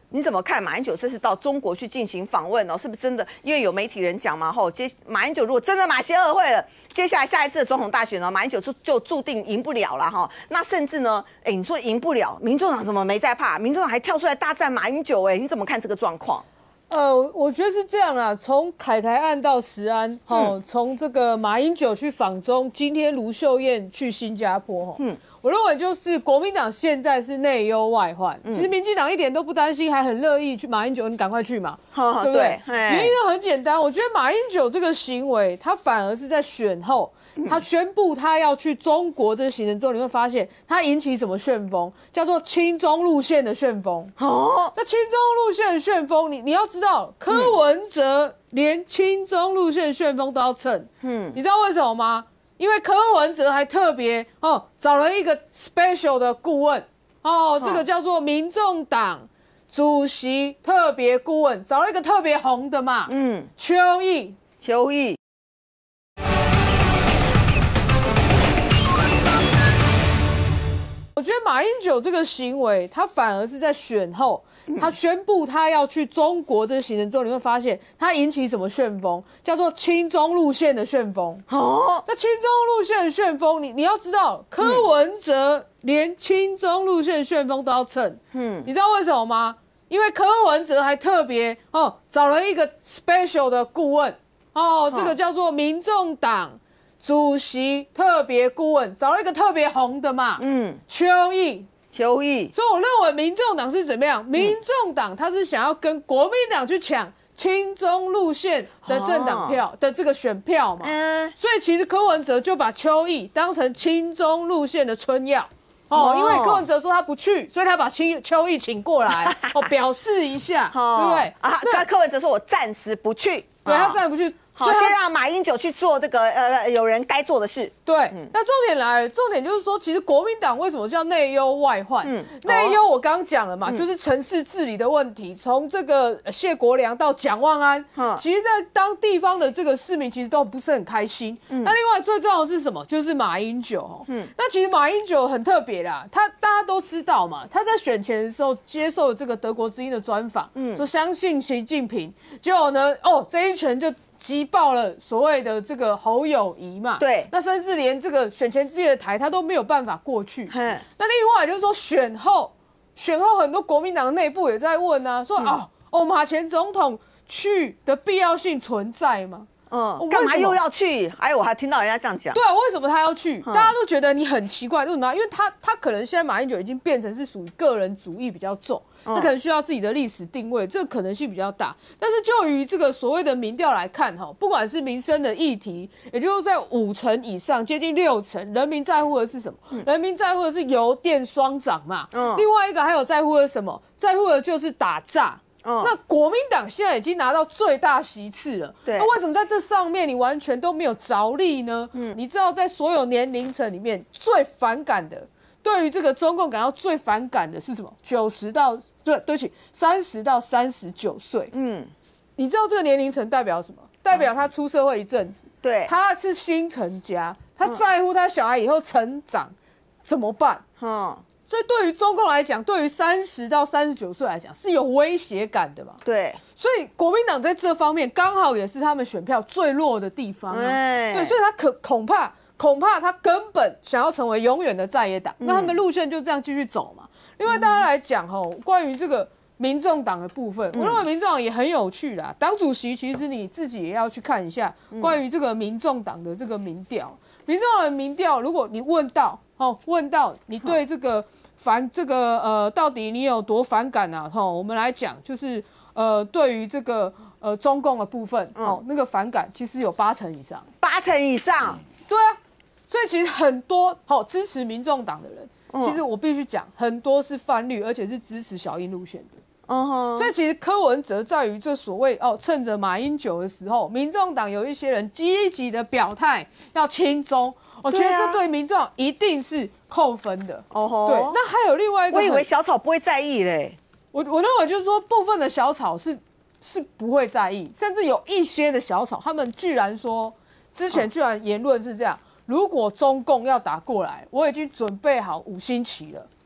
你怎么看马英九这次到中国去进行访问哦？是不是真的？因为有媒体人讲嘛，吼，接马英九如果真的马歇尔会了，接下来下一次的总统大选呢，马英九就就注定赢不了了哈。那甚至呢，哎，你说赢不了，民众党怎么没在怕？民众党还跳出来大战马英九，哎，你怎么看这个状况？ 呃，我觉得是这样啊，从凯凯案到食安，哦，从、嗯、这个马英九去访中，今天卢秀燕去新加坡，嗯，我认为就是国民党现在是内忧外患，嗯、其实民进党一点都不担心，还很乐意去马英九，你赶快去嘛， 哦、 对不对？ 对原因很简单，我觉得马英九这个行为，他反而是在选后。他宣布他要去中国这个行程之后，你会发现他引起什么旋风，叫做亲中路线的旋风。哦，那亲中路线的旋风，你你要知道，柯文哲连亲中路线旋风都要蹭。嗯，你知道为什么吗？因为柯文哲还特别哦找了一个 special 的顾问哦，这个叫做民众党主席特别顾问，找了一个特别红的嘛。嗯，邱毅， 邱毅。 我觉得马英九这个行为，他反而是在选后，他宣布他要去中国这个行程之后，你会发现他引起什么旋风，叫做亲中路线的旋风。哦，那亲中路线的旋风，你你要知道，柯文哲连亲中路线旋风都要蹭。嗯，你知道为什么吗？因为柯文哲还特别哦找了一个 special 的顾问哦，这个叫做民众党主席特别顾问，找了一个特别红的嘛，嗯，邱毅， 邱毅。 所以我认为民众党是怎么样？民众党他是想要跟国民党去抢亲中路线的政党票、哦、的这个选票嘛，嗯，所以其实柯文哲就把邱毅当成亲中路线的春药。哦，因为柯文哲说他不去，所以他把邱毅请过来，哦，表示一下，哦、对不对？ 啊，那柯文哲说我暂时不去， 对、哦、他暂时不去。 好，先让马英九去做这个呃有人该做的事。 对，嗯、那重点来了，重点就是说，其实国民党为什么叫内忧外患？嗯，内忧我刚刚讲了嘛，嗯、就是城市治理的问题，从这个谢国良到蒋万安，嗯、其实，在当地方的这个市民其实都不是很开心。嗯、那另外最重要的是什么？就是马英九。嗯，那其实马英九很特别啦，他大家都知道嘛，他在选前的时候接受了这个德国之音的专访，嗯，说相信习近平，结果呢，哦，这一拳就击爆了所谓的这个侯友宜嘛， 对， 那甚至连这个选前之夜的台他都没有办法过去。那另外就是说选后，选后很多国民党内部也在问啊，说、嗯、哦哦马前总统去的必要性存在吗？ 嗯，干嘛又要去？哎，我还听到人家这样讲。 对啊，为什么他要去？嗯、大家都觉得你很奇怪，为什么？因为他他可能现在马英九已经变成是属于个人主义比较重，嗯、他可能需要自己的历史定位，这个可能性比较大。但是就于这个所谓的民调来看，哈，不管是民生的议题，也就是在五成以上，接近六成，人民在乎的是什么？嗯、人民在乎的是油电双涨嘛。嗯、另外一个还有在乎的是什么？在乎的就是打诈。哦、那国民党现在已经拿到最大席次了，对，那为什么在这上面你完全都没有着力呢？嗯，你知道在所有年龄层里面最反感的，对于这个中共感到最反感的是什么？九十到对对不起，三十到三十九岁，嗯，你知道这个年龄层代表什么？代表他出社会一阵子，对，他是新成家，他在乎他小孩以后成长怎么办？嗯。所以对于中共来讲，对于三十到三十九岁来讲是有威胁感的嘛？ 对， 所以国民党在这方面刚好也是他们选票最弱的地方啊。哎、对，所以他可恐怕恐怕他根本想要成为永远的在野党，嗯、那他们路线就这样继续走嘛。另外，大家来讲吼，关于这个民众党的部分，我认为民众党也很有趣啦。党主席其实你自己也要去看一下关于这个民众党的这个民调，民众党的民调，如果你问到。哦，问到你对这个反这个呃，到底你有多反感啊？哈、哦，我们来讲，就是呃，对于这个呃中共的部分，哦，那个反感其实有八成以上， 八成以上， 对啊，所以其实很多好、哦、支持民众党的人，嗯、其实我必须讲，很多是泛绿，而且是支持小英路线的。嗯哼，所以其实柯文哲在于这所谓哦，趁着马英九的时候，民众党有一些人积极的表态要亲中。我觉得这对民众一定是扣分的。哦，对，那还有另外一个， 我以为小草不会在意嘞。 我我认为就是说，部分的小草是是不会在意，甚至有一些的小草，他们居然说，之前居然言论是这样：如果中共要打过来，我已经准备好五星旗了。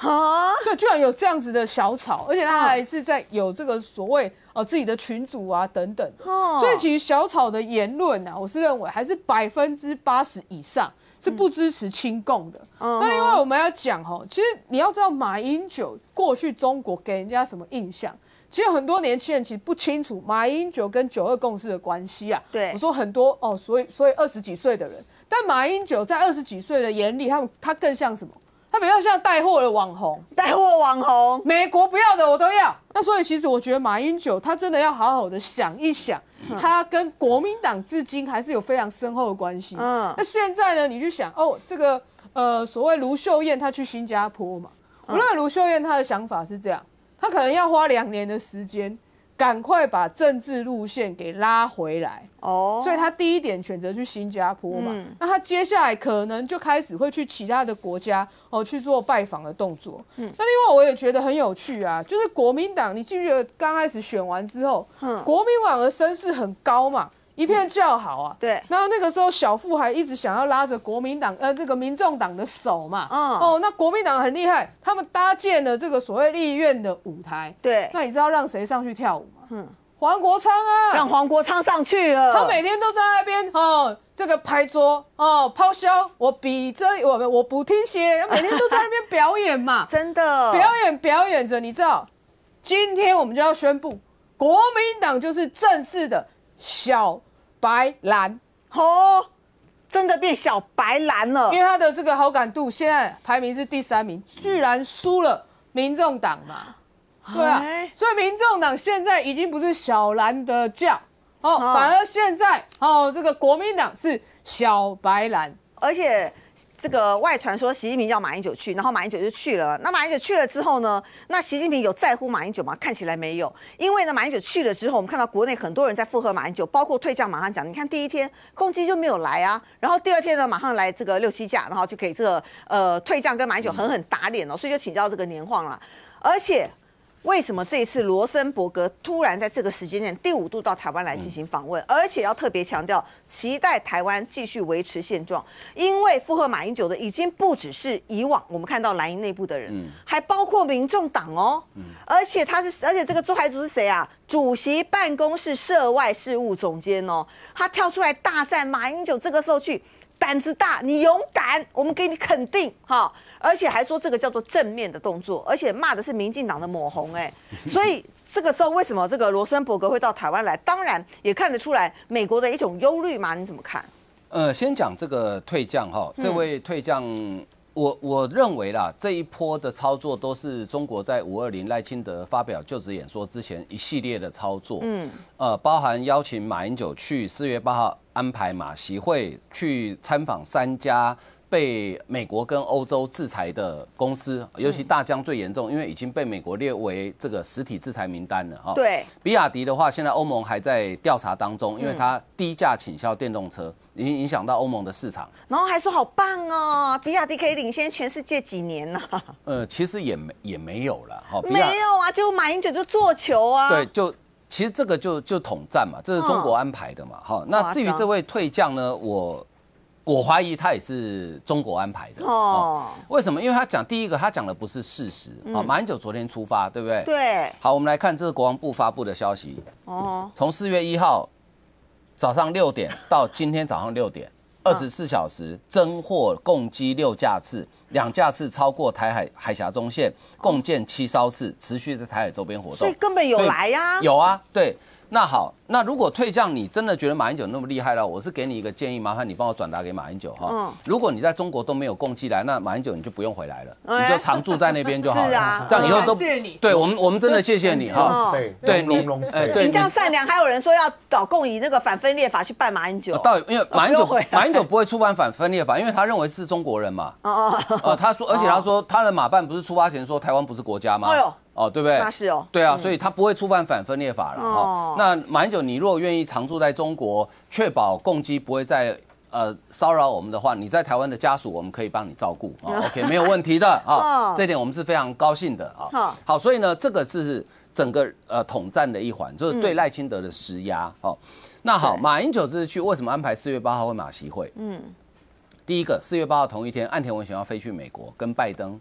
啊， 对，居然有这样子的小草，而且他还是在有这个所谓呃自己的群组啊等等的。 哦所以其实小草的言论啊，我是认为还是百分之八十以上是不支持亲共的。 嗯那另外我们要讲哈，其实你要知道马英九过去中国给人家什么印象？其实很多年轻人其实不清楚马英九跟九二共识的关系啊。 对我说很多哦，所以所以二十几岁的人，但马英九在二十几岁的眼里，他们他更像什么？他比较像带货的网红， 带货网红， 美国不要的我都要。那所以其实我觉得马英九他真的要好好的想一想，他跟国民党至今还是有非常深厚的关系。 嗯那现在呢，你去想哦，这个呃所谓卢秀燕她去新加坡嘛，我认为卢秀燕她的想法是这样，她可能要花两年的时间，赶快把政治路线给拉回来。 哦， 所以他第一点选择去新加坡嘛， 嗯那他接下来可能就开始会去其他的国家哦去做拜访的动作。嗯，那另外我也觉得很有趣啊，就是国民党，你记不记得刚开始选完之后， 嗯国民党的声势很高嘛，一片叫好啊。 对然后那个时候小富还一直想要拉着国民党呃这个民众党的手嘛。 嗯哦，那国民党很厉害，他们搭建了这个所谓立院的舞台。 对， 那你知道让谁上去跳舞吗？ 嗯黄国昌啊， 让黄国昌上去了， 他每天都在那边哦，这个拍桌哦，抛销，我比这我我不听写，每天都在那边表演嘛， 真的表演表演着，你知道，今天我们就要宣布，国民党就是正式的小白蓝， 哦，真的变小白蓝了因，为他的这个好感度现在排名是第三名，居然输了民众党嘛。对啊哎， 所以民众党现在已经不是小蓝的叫哦， 哦反而现在哦，这个国民党是小白蓝。 而且这个外传说习近平要马英九去，然后马英九就去了。那马英九去了之后呢？那习近平有在乎马英九吗？看起来没有，因为呢，马英九去了之后，我们看到国内很多人在附和马英九，包括退将马上讲，你看第一天公鸡就没有来啊，然后第二天呢，马上来这个六七架，然后就给这个呃退将跟马英九狠狠打脸哦，所以就请教这个年晃了，而且。为什么这一次罗森伯格突然在这个时间点第五度到台湾来进行访问，而且要特别强调，期待台湾继续维持现状，因为附和马英九的已经不只是以往我们看到蓝营内部的人，还包括民众党哦，而且他是，而且这个朱海祖是谁啊？主席办公室涉外事务总监哦，他跳出来大赞马英九这个时候去。胆子大，你勇敢，我们给你肯定哈，而且还说这个叫做正面的动作，而且骂的是民进党的抹红哎，所以这个时候为什么这个罗森伯格会到台湾来？当然也看得出来美国的一种忧虑嘛，你怎么看？ 呃，先讲这个退将哈，这位退将，我我认为啦，这一波的操作都是中国在五二零赖清德发表就职演说之前一系列的操作，嗯，呃，包含邀请马英九去四月八号安排马习会去参访三家被美国跟欧洲制裁的公司，尤其大疆最严重，因为已经被美国列为这个实体制裁名单了哈。 对， 比亚迪的话，现在欧盟还在调查当中，因为它低价倾销电动车，已经影响到欧盟的市场。 然后还说好棒哦，比亚迪可以领先全世界几年呢、啊？ 呃，其实也没也没有了哈， 没有啊，就马英九就做球啊。 对，就。其实这个就就统战嘛，这是中国安排的嘛，哈、嗯。那至于这位退将呢，我我怀疑他也是中国安排的哦。为什么？因为他讲第一个，他讲的不是事实啊。嗯、马英九昨天出发，对不对？ 对。 好，我们来看这是国防部发布的消息哦，从四月一号早上六点到今天早上六点，二十四小时侦获共机六架次。两架次超过台海海峡中线，共建七艘次，持续在台海周边活动， 所以根本有来呀、啊， 有啊，对。那好，那如果退将你真的觉得马英九那么厉害了，我是给你一个建议，麻烦你帮我转达给马英九哈。嗯，如果你在中国都没有共机来，那马英九你就不用回来了，欸、你就常住在那边就好了。 是啊， 这样以后都谢谢你。 对我们，我们真的谢谢你哈。 对， 对你， 哎， 你这样善良，还有人说要搞共以那个反分裂法去办马英九。 到因为马英九，马英九不会触犯反分裂法，因为他认为是中国人嘛。哦哦。呃，他说，而且他说他的马办不是出发前说台湾不是国家吗？哎呦。哦，对不对？ 那是哦。 对啊，所以他不会触犯反分裂法了哈、哦。那马英九，你如果愿意常住在中国，确保共机不会再呃骚扰我们的话，你在台湾的家属我们可以帮你照顾啊、哦、，OK， 没有问题的啊、哦。这一点我们是非常高兴的啊。哦、好，所以呢，这个是整个呃统战的一环，就是对赖清德的施压。哦，那好，马英九这次去为什么安排四月八号会马习会？嗯，第一个四月八号同一天，岸田文雄要飞去美国跟拜登。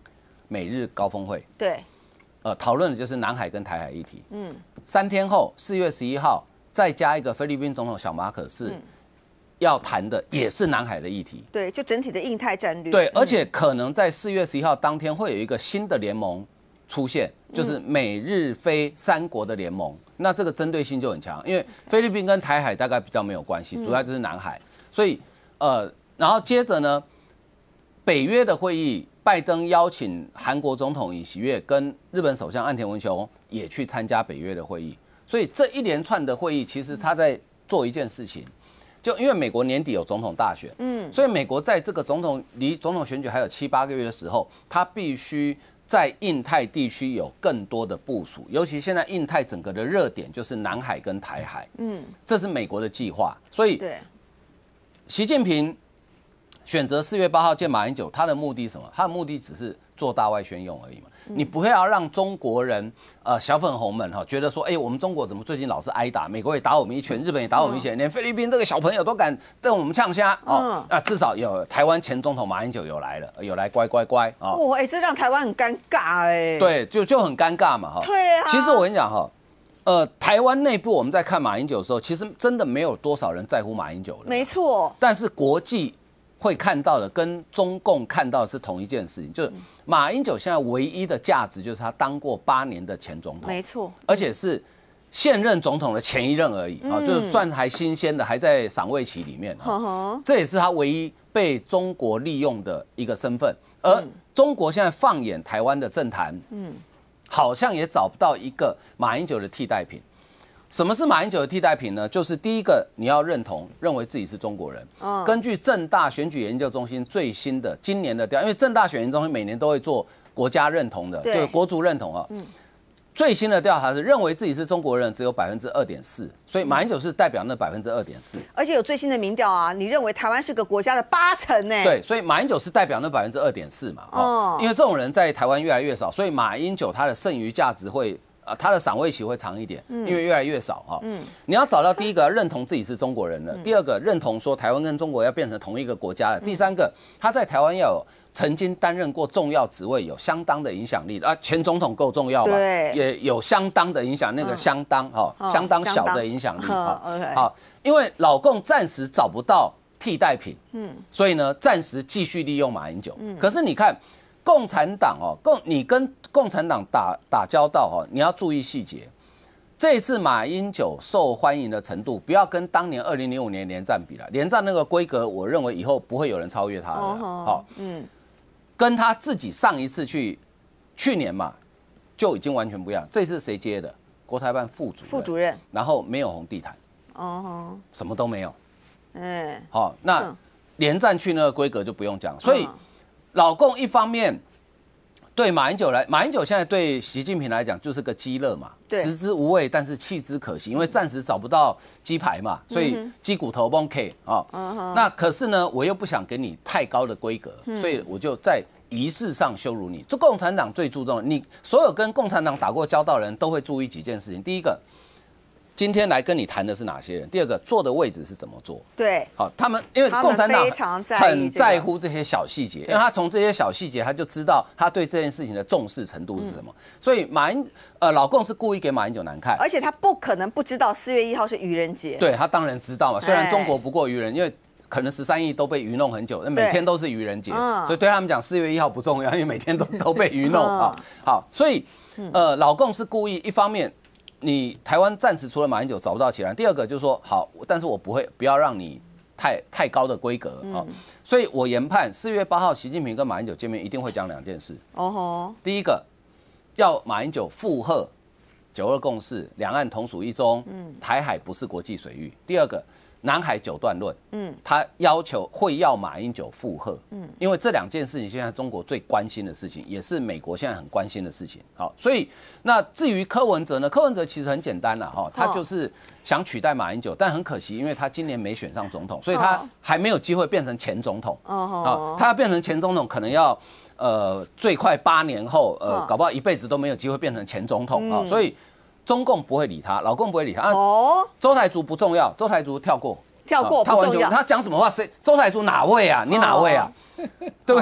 美日高峰会， 对， 呃，讨论的就是南海跟台海议题。嗯，三天后，四月十一号，再加一个菲律宾总统小马可仕，嗯、要谈的也是南海的议题。 对，就整体的印太战略。 对，而且可能在四月十一号当天会有一个新的联盟出现，就是美日菲三国的联盟。那这个针对性就很强，因为菲律宾跟台海大概比较没有关系，主要就是南海。所以，呃，然后接着呢，北约的会议。拜登邀请韩国总统尹锡悦跟日本首相岸田文雄也去参加北约的会议，所以这一连串的会议，其实他在做一件事情，就因为美国年底有总统大选，嗯，所以美国在这个总统离总统选举还有七八个月的时候，他必须在印太地区有更多的部署，尤其现在印太整个的热点就是南海跟台海，嗯，这是美国的计划，所以对， 习近平。选择四月八号见马英九，他的目的是什么？他的目的只是做大外宣用而已嘛。嗯、你不会要让中国人呃小粉红们哈觉得说，哎、欸，我们中国怎么最近老是挨打？美国也打我们一拳，日本也打我们一拳，嗯、连菲律宾这个小朋友都敢跟我们呛虾哦。那、嗯啊、至少有台湾前总统马英九有来了，有来乖乖乖啊。 哇，哎、欸，这让台湾很尴尬哎、欸。 对，就就很尴尬嘛哈。 对啊。 其实我跟你讲哈。呃，台湾内部我们在看马英九的时候，其实真的没有多少人在乎马英九了。 没错。 但是国际会看到的跟中共看到的是同一件事情，就是马英九现在唯一的价值就是他当过八年的前总统， 没错， 而且是现任总统的前一任而已啊，就是算还新鲜的，还在赏味期里面啊，这也是他唯一被中国利用的一个身份。而中国现在放眼台湾的政坛，嗯，好像也找不到一个马英九的替代品。什么是马英九的替代品呢？就是第一个，你要认同，认为自己是中国人。嗯，根据政大选举研究中心最新的今年的调，因为政大选研中心每年都会做国家认同的，就是国族认同啊。嗯，最新的调查是认为自己是中国人只有百分之二点四，所以马英九是代表那百分之二点四。 而且有最新的民调啊，你认为台湾是个国家的八成呢？ 对，所以马英九是代表那百分之二点四嘛。哦，因为这种人在台湾越来越少，所以马英九他的剩余价值会。啊，他的赏味期会长一点，因为越来越少哈。嗯，你要找到第一个认同自己是中国人了，第二个认同说台湾跟中国要变成同一个国家了，第三个他在台湾要有曾经担任过重要职位，有相当的影响力啊，前总统够重要吧？对，也有相当的影响，那个相当哈，相当小的影响力哈。好，因为老共暂时找不到替代品，嗯，所以呢，暂时继续利用马英九。嗯，可是你看。共产党哦，共你跟共产党打打交道哦，你要注意细节。这一次马英九受欢迎的程度，不要跟当年二零零五年连战比了，连战那个规格，我认为以后不会有人超越他了。好，嗯，跟他自己上一次去，去年嘛，就已经完全不一样。这次谁接的？国台办副主任， 副主任， 然后没有红地毯，哦，什么都没有。嗯，好，那连战去那个规格就不用讲，所以。老共一方面对马英九来，马英九现在对习近平来讲就是个鸡肋嘛，食之无味，但是弃之可惜，因为暂时找不到鸡排嘛，所以鸡骨头崩 K 啊。那可是呢，我又不想给你太高的规格，所以我就在仪式上羞辱你。这共产党最注重的，你所有跟共产党打过交道的人都会注意几件事情。第一个。今天来跟你谈的是哪些人？第二个，坐的位置是怎么坐？ 对， 好，他们因为共产党很在乎这些小细节， 这个、因为他从这些小细节他就知道他对这件事情的重视程度是什么。嗯、所以马英呃老共是故意给马英九难看， 而且他不可能不知道四月一号是愚人节。 对他当然知道嘛，虽然中国不过愚人，因为可能十三亿都被愚弄很久，每天都是愚人节，嗯、所以对他们讲四月一号不重要，因为每天都都被愚弄啊。好，所以呃老共是故意一方面。你台湾暂时除了马英九找不到其他人，第二个就是说好，但是我不会不要让你太太高的规格啊、嗯，所以我研判四月八号习近平跟马英九见面一定会讲两件事。哦吼，第一个要马英九附和九二共识，两岸同属一中，嗯，台海不是国际水域。第二个。南海九段论，嗯，他要求会要马英九附和，嗯，因为这两件事情现在中国最关心的事情，也是美国现在很关心的事情。好，所以那至于柯文哲呢？柯文哲其实很简单啦，哈，他就是想取代马英九，但很可惜，因为他今年没选上总统，所以他还没有机会变成前总统。哦，他要变成前总统，可能要呃最快八年后，呃，搞不好一辈子都没有机会变成前总统啊，所以。中共不会理他，老共不会理他。哦，周台族不重要，周台族跳过， 跳过， 他完全他讲什么话，谁周台族哪位啊？你哪位啊？对不对？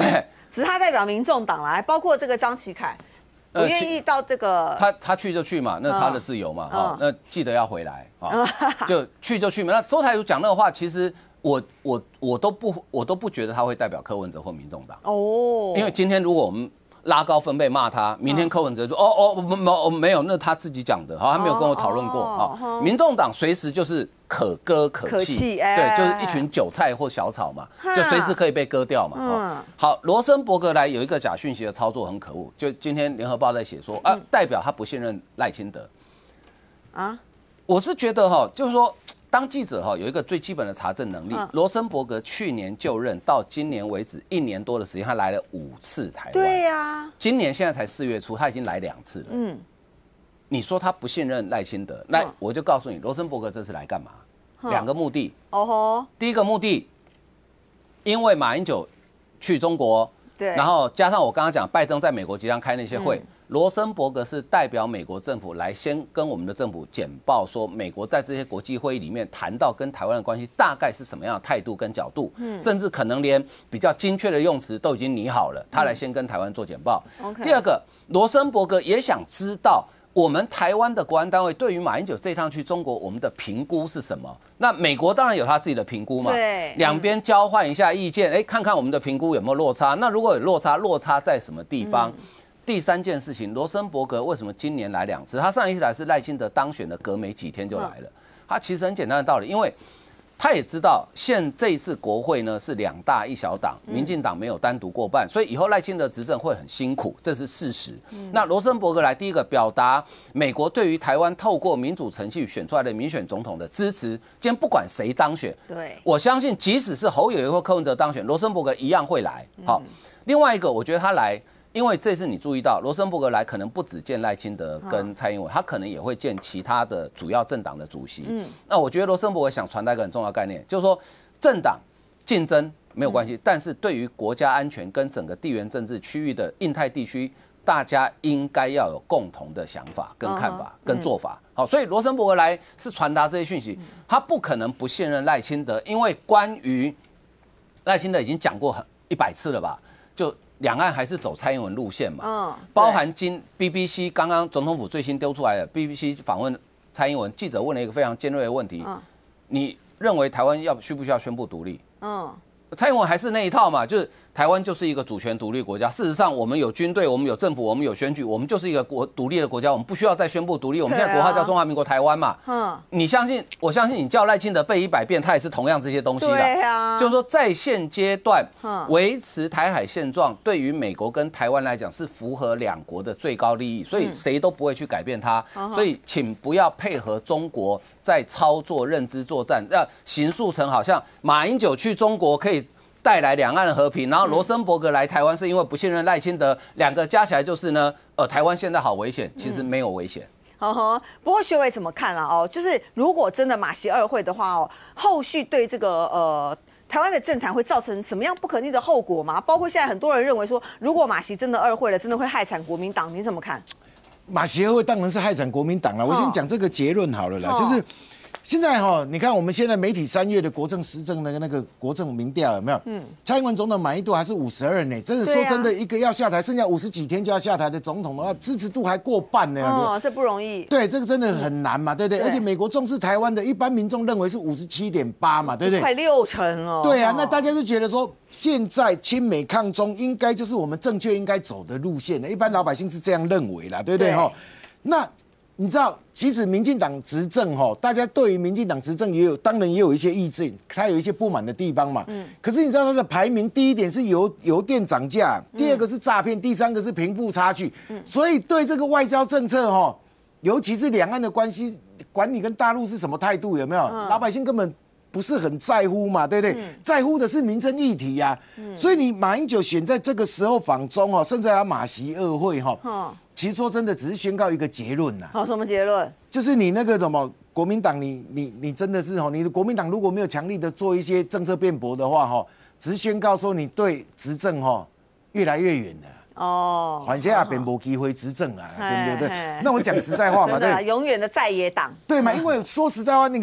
只是他代表民众党啦，包括这个张启凯，不愿意到这个， 他他去就去嘛，那他的自由嘛，哈，那记得要回来啊，就去就去嘛。那周台主讲那个话，其实我我我都不我都不觉得他会代表柯文哲或民众党哦，因为今天如果我们拉高分贝骂他，明天柯文哲说哦哦没哦没有，那他自己讲的，好，他没有跟我讨论过啊。民众党随时就是可割可弃，对，就是一群韭菜或小草嘛，就随时可以被割掉嘛。哦，好，罗森伯格来有一个假讯息的操作很可恶，就今天联合报在写说啊，代表他不信任赖清德啊。我是觉得哈，就是说。当记者哈有一个最基本的查证能力。罗森伯格去年就任到今年为止一年多的时间，他来了五次台湾。 对呀、啊， 今年现在才四月初，他已经来两次了。嗯，你说他不信任赖清德，那我就告诉你，罗森伯格这次来干嘛？两个目的。哦吼，第一个目的，因为马英九去中国，对，然后加上我刚刚讲拜登在美国即将开那些会。嗯，罗森伯格是代表美国政府来先跟我们的政府简报，说美国在这些国际会议里面谈到跟台湾的关系大概是什么样的态度跟角度，嗯，甚至可能连比较精确的用词都已经拟好了，他来先跟台湾做简报。嗯，第二个，罗森伯格也想知道我们台湾的国安单位对于马英九这一趟去中国，我们的评估是什么？那美国当然有他自己的评估嘛，对，两边交换一下意见，哎，看看我们的评估有没有落差。那如果有落差，落差在什么地方？嗯，第三件事情，罗森伯格为什么今年来两次？他上一次来是赖清德当选的，隔没几天就来了。他其实很简单的道理，因为他也知道现这一次国会呢是两大一小党，民进党没有单独过半，所以以后赖清德执政会很辛苦，这是事实。那罗森伯格来，第一个表达美国对于台湾透过民主程序选出来的民选总统的支持。今天不管谁当选，对，我相信即使是侯友宜或柯文哲当选，罗森伯格一样会来。好，另外一个，我觉得他来。因为这次你注意到罗森伯格来，可能不只见赖清德跟蔡英文，他可能也会见其他的主要政党的主席。嗯，那我觉得罗森伯格想传达一个很重要的概念，就是说政党竞争没有关系，但是对于国家安全跟整个地缘政治区域的印太地区，大家应该要有共同的想法、跟看法、跟做法。好，所以罗森伯格来是传达这些讯息，他不可能不信任赖清德，因为关于赖清德已经讲过很一百次了吧，就。两岸还是走蔡英文路线嘛，嗯，包含今 B B C 刚刚总统府最新丢出来的 B B C 访问蔡英文，记者问了一个非常尖锐的问题，嗯，你认为台湾要需不需要宣布独立？嗯，蔡英文还是那一套嘛，就是台湾就是一个主权独立国家。事实上，我们有军队，我们有政府，我们有选举，我们就是一个国独立的国家，我们不需要再宣布独立。我们现在国号叫中华民国台湾嘛。嗯，你相信？我相信你叫赖清德背一百遍，他也是同样这些东西的。对啊，就是说在现阶段维持台海现状，对于美国跟台湾来讲是符合两国的最高利益，所以谁都不会去改变它。所以请不要配合中国在操作认知作战，要形塑成好像马英九去中国可以。带来两岸和平，然后罗森伯格来台湾是因为不信任赖清德，两个加起来就是呢，呃，台湾现在好危险，其实没有危险。 嗯哼，不过学委怎么看啊？哦，就是如果真的马习二会的话哦，后续对这个呃台湾的政坛会造成什么样不可逆的后果吗？包括现在很多人认为说，如果马习真的二会了，真的会害惨国民党，你怎么看？ 马习二会当然是害惨国民党了。我先讲这个结论好了啦，哦、就是。现在哈，你看我们现在媒体三月的国政施政的那个国政民调有没有？嗯，蔡英文总统满意度还是五十二呢。真的说真的，一个要下台，剩下五十几天就要下台的总统的话，支持度还过半呢。 哦，这不容易。 对，这个真的很难嘛，对不对？而且美国重视台湾的一般民众认为是五十七点八嘛，对不对？ 快六成了。 对啊，那大家就觉得说，现在亲美抗中应该就是我们正确应该走的路线的，一般老百姓是这样认为啦，对不对？哈，那。你知道，其实民进党执政哈，大家对于民进党执政也有，当然也有一些意见，他有一些不满的地方嘛。嗯。可是你知道他的排名，第一点是油油电涨价，第二个是诈骗，第三个是贫富差距。嗯。所以对这个外交政策哈，尤其是两岸的关系管理跟大陆是什么态度，有没有？嗯、老百姓根本不是很在乎嘛，对不对？嗯、在乎的是民生议题呀、啊。嗯。所以你马英九选在这个时候访中哦，甚至还有马习二会哈。嗯。其实说真的，只是宣告一个结论呐。 好，什么结论？ 就是你那个什么国民党，你你你真的是哈，你的国民党如果没有强力的做一些政策辩驳的话哈，只是宣告说你对执政哈越来越远了。哦，反正也变没机会执政啊，对不对？对。那我讲实在话嘛，对， 永远的在野党。 对嘛？因为说实在话，你看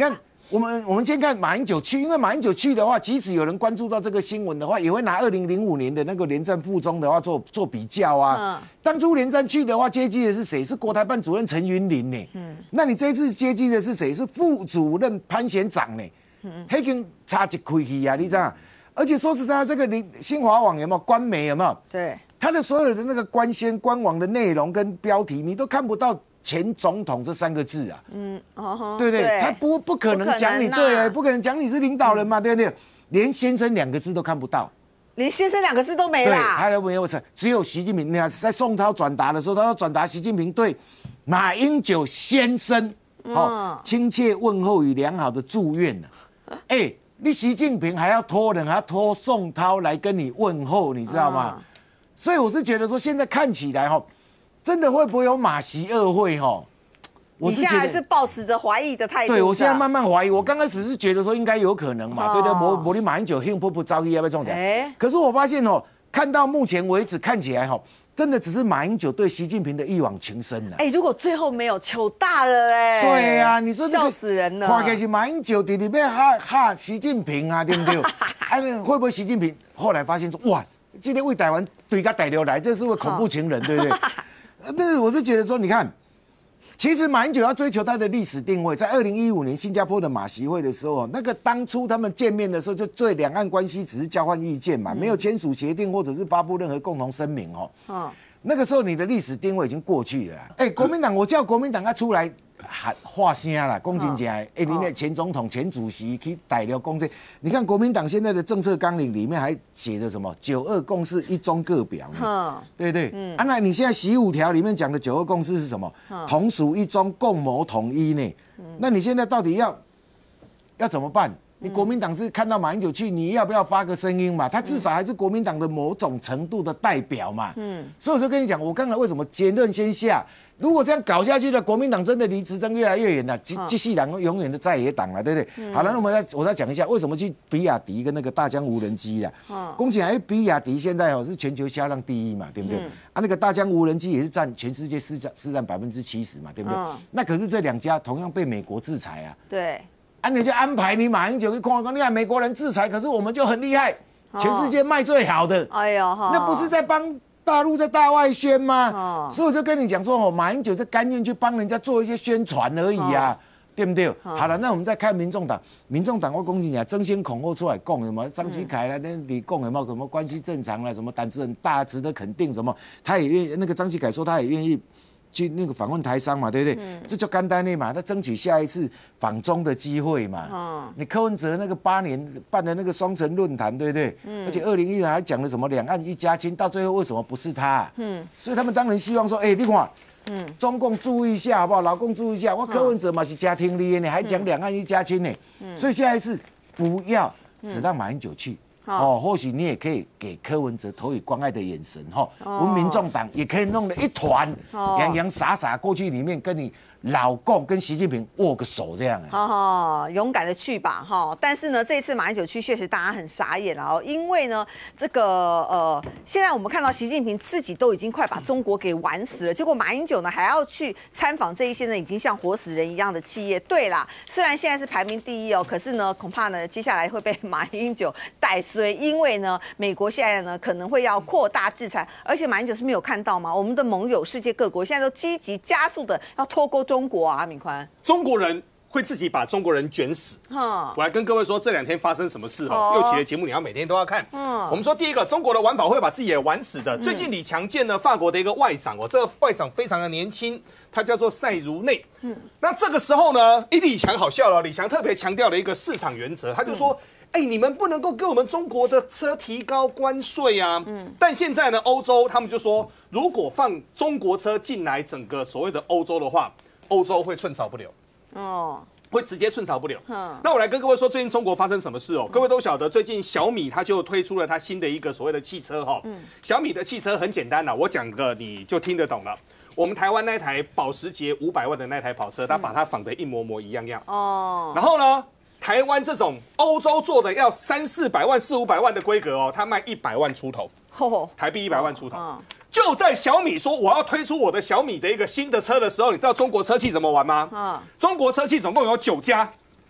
我们我们先看马英九去，因为马英九去的话，即使有人关注到这个新闻的话，也会拿二零零五年的那个连战附中的话做做比较啊。嗯、当初连战去的话，接机的是谁？是国台办主任陈云林呢。嗯，那你这一次接机的是谁？是副主任潘贤长呢。嗯，已经差一块去啊，你知道？而且说实在，这个林新华网有没有官媒有没有？ 对， 他的所有的那个官宣官网的内容跟标题，你都看不到前总统这三个字啊。嗯，哦，对不对？对他不不可能讲你，对，不可能讲你是领导人嘛，对不对？连先生两个字都看不到， 连先生两个字都没啦。 对，还有没有？只有习近平。你看，在宋涛转达的时候，他要转达习近平对马英九先生哦亲切问候与良好的祝愿呢。哎。你习近平还要托人，还要托宋涛来跟你问候，你知道吗？嗯、所以我是觉得说，现在看起来哈，真的会不会有马习二会哈？ 你现在还是抱持着怀疑的态度。 对，我现在慢慢怀疑。我刚开始是觉得说应该有可能嘛，哦、对对，我我的马英九幸福不着急要不要中奖？哎，可是我发现哦，看到目前为止看起来哈。真的只是马英九对习近平的一往情深呐、啊！ 哎、欸，如果最后没有，糗大了哎、欸！ 对呀、啊，你说、這個、 笑死人了！ 看起来是马英九在里面哈哈习近平啊，对不对？哎、啊，会不会习近平后来发现说，哇，今天为台湾对他逮流来，这是不是恐怖情人，对不对？但是我就觉得说，你看，其实马英九要追求他的历史定位，在二零一五年新加坡的马习会的时候，那个当初他们见面的时候，就对两岸关系只是交换意见嘛，嗯、没有签署协定或者是发布任何共同声明哦。嗯那个时候你的历史定位已经过去了、啊。哎、欸，国民党，我叫国民党他出来喊话声啦，讲真正。哎、欸，你那前总统、前主席去逮了公这，你看国民党现在的政策纲领里面还写着什么“九二共识，一中各表”呢？对不对？嗯、啊，那你现在十五条里面讲的九二共识是什么？同属一中，共谋统一呢？那你现在到底要要怎么办？你国民党是看到马英九去，你要不要发个声音嘛？他至少还是国民党的某种程度的代表嘛。嗯，所以我就跟你讲，我刚才为什么结论先下？如果这样搞下去了，国民党真的离执政越来越远了，这世人永远的在野党了，对不对？嗯、好了，那我们再我再讲一下，为什么去比亚迪跟那个大疆无人机啊？嗯，公起来，比亚迪现在哦是全球销量第一嘛，对不对？嗯、啊，那个大疆无人机也是占全世界市占市占百分之七十嘛，对不对？嗯、那可是这两家同样被美国制裁啊。 对。 啊，你就安排你马英九去看看，你看美国人制裁，可是我们就很厉害，全世界卖最好的。哎呦，那不是在帮大陆在大外宣吗？哦、所以我就跟你讲说，哦，马英九就甘愿去帮人家做一些宣传而已啊，哦、对不对？哦、好了，那我们再看民众党，民众党我恭喜你啊，争先恐后出来讲什么张启凯啦，那你讲有没有什么关系正常啦，什么胆子很大，值得肯定什么？他也愿意，那个张启凯说他也愿意。去那个访问台商嘛，对不对？嗯、这就简单的嘛，他争取下一次访中的机会嘛。嗯、你柯文哲那个八年办的那个双城论坛，对不对？嗯、而且二零一年还讲了什么两岸一家亲，到最后为什么不是他、啊？嗯，所以他们当然希望说，哎、欸，你看，嗯，中共注意一下好不好？老共注意一下，我柯文哲嘛是家庭里你还讲两岸一家亲呢。嗯、所以下一次不要只让马英九去。哦，或许你也可以给柯文哲投以关爱的眼神哈，我们民众党也可以弄得一团洋洋洒洒过去里面跟你老共跟习近平握个手这样啊，哦，勇敢的去吧哈！但是呢，这一次马英九去确实大家很傻眼了哦，因为呢，这个呃，现在我们看到习近平自己都已经快把中国给玩死了，结果马英九呢还要去参访这一些呢已经像活死人一样的企业。对啦，虽然现在是排名第一哦，可是呢，恐怕呢接下来会被马英九带衰，因为呢，美国现在呢可能会要扩大制裁，而且马英九是没有看到吗？我们的盟友世界各国现在都积极加速的要脱钩中国啊，敏宽， 中国人会自己把中国人卷死。我来跟各位说这两天发生什么事哦。六期的节目你要每天都要看。嗯，我们说第一个，中国的玩法会把自己也玩死的。最近李强见了法国的一个外长哦，这个外长非常的年轻，他叫做塞茹内。嗯，那这个时候呢，一李强好笑了，李强特别强调了一个市场原则，他就说。哎、欸，你们不能够跟我们中国的车提高关税啊！嗯，但现在呢，欧洲他们就说，如果放中国车进来整个所谓的欧洲的话，欧洲会寸草不留。哦，会直接寸草不留。嗯，那我来跟各位说，最近中国发生什么事哦？嗯、各位都晓得，最近小米它就推出了它新的一个所谓的汽车哈。嗯，小米的汽车很简单啦，我讲个你就听得懂了。我们台湾那台保时捷五百万的那台跑车，它把它仿得一模模一样样。哦，然后呢？台湾这种欧洲做的要三四百万、四五百万的规格哦，它卖一百万出头，台币一百万出头。就在小米说我要推出我的小米的一个新的车的时候，你知道中国车企怎么玩吗？中国车企总共有九家，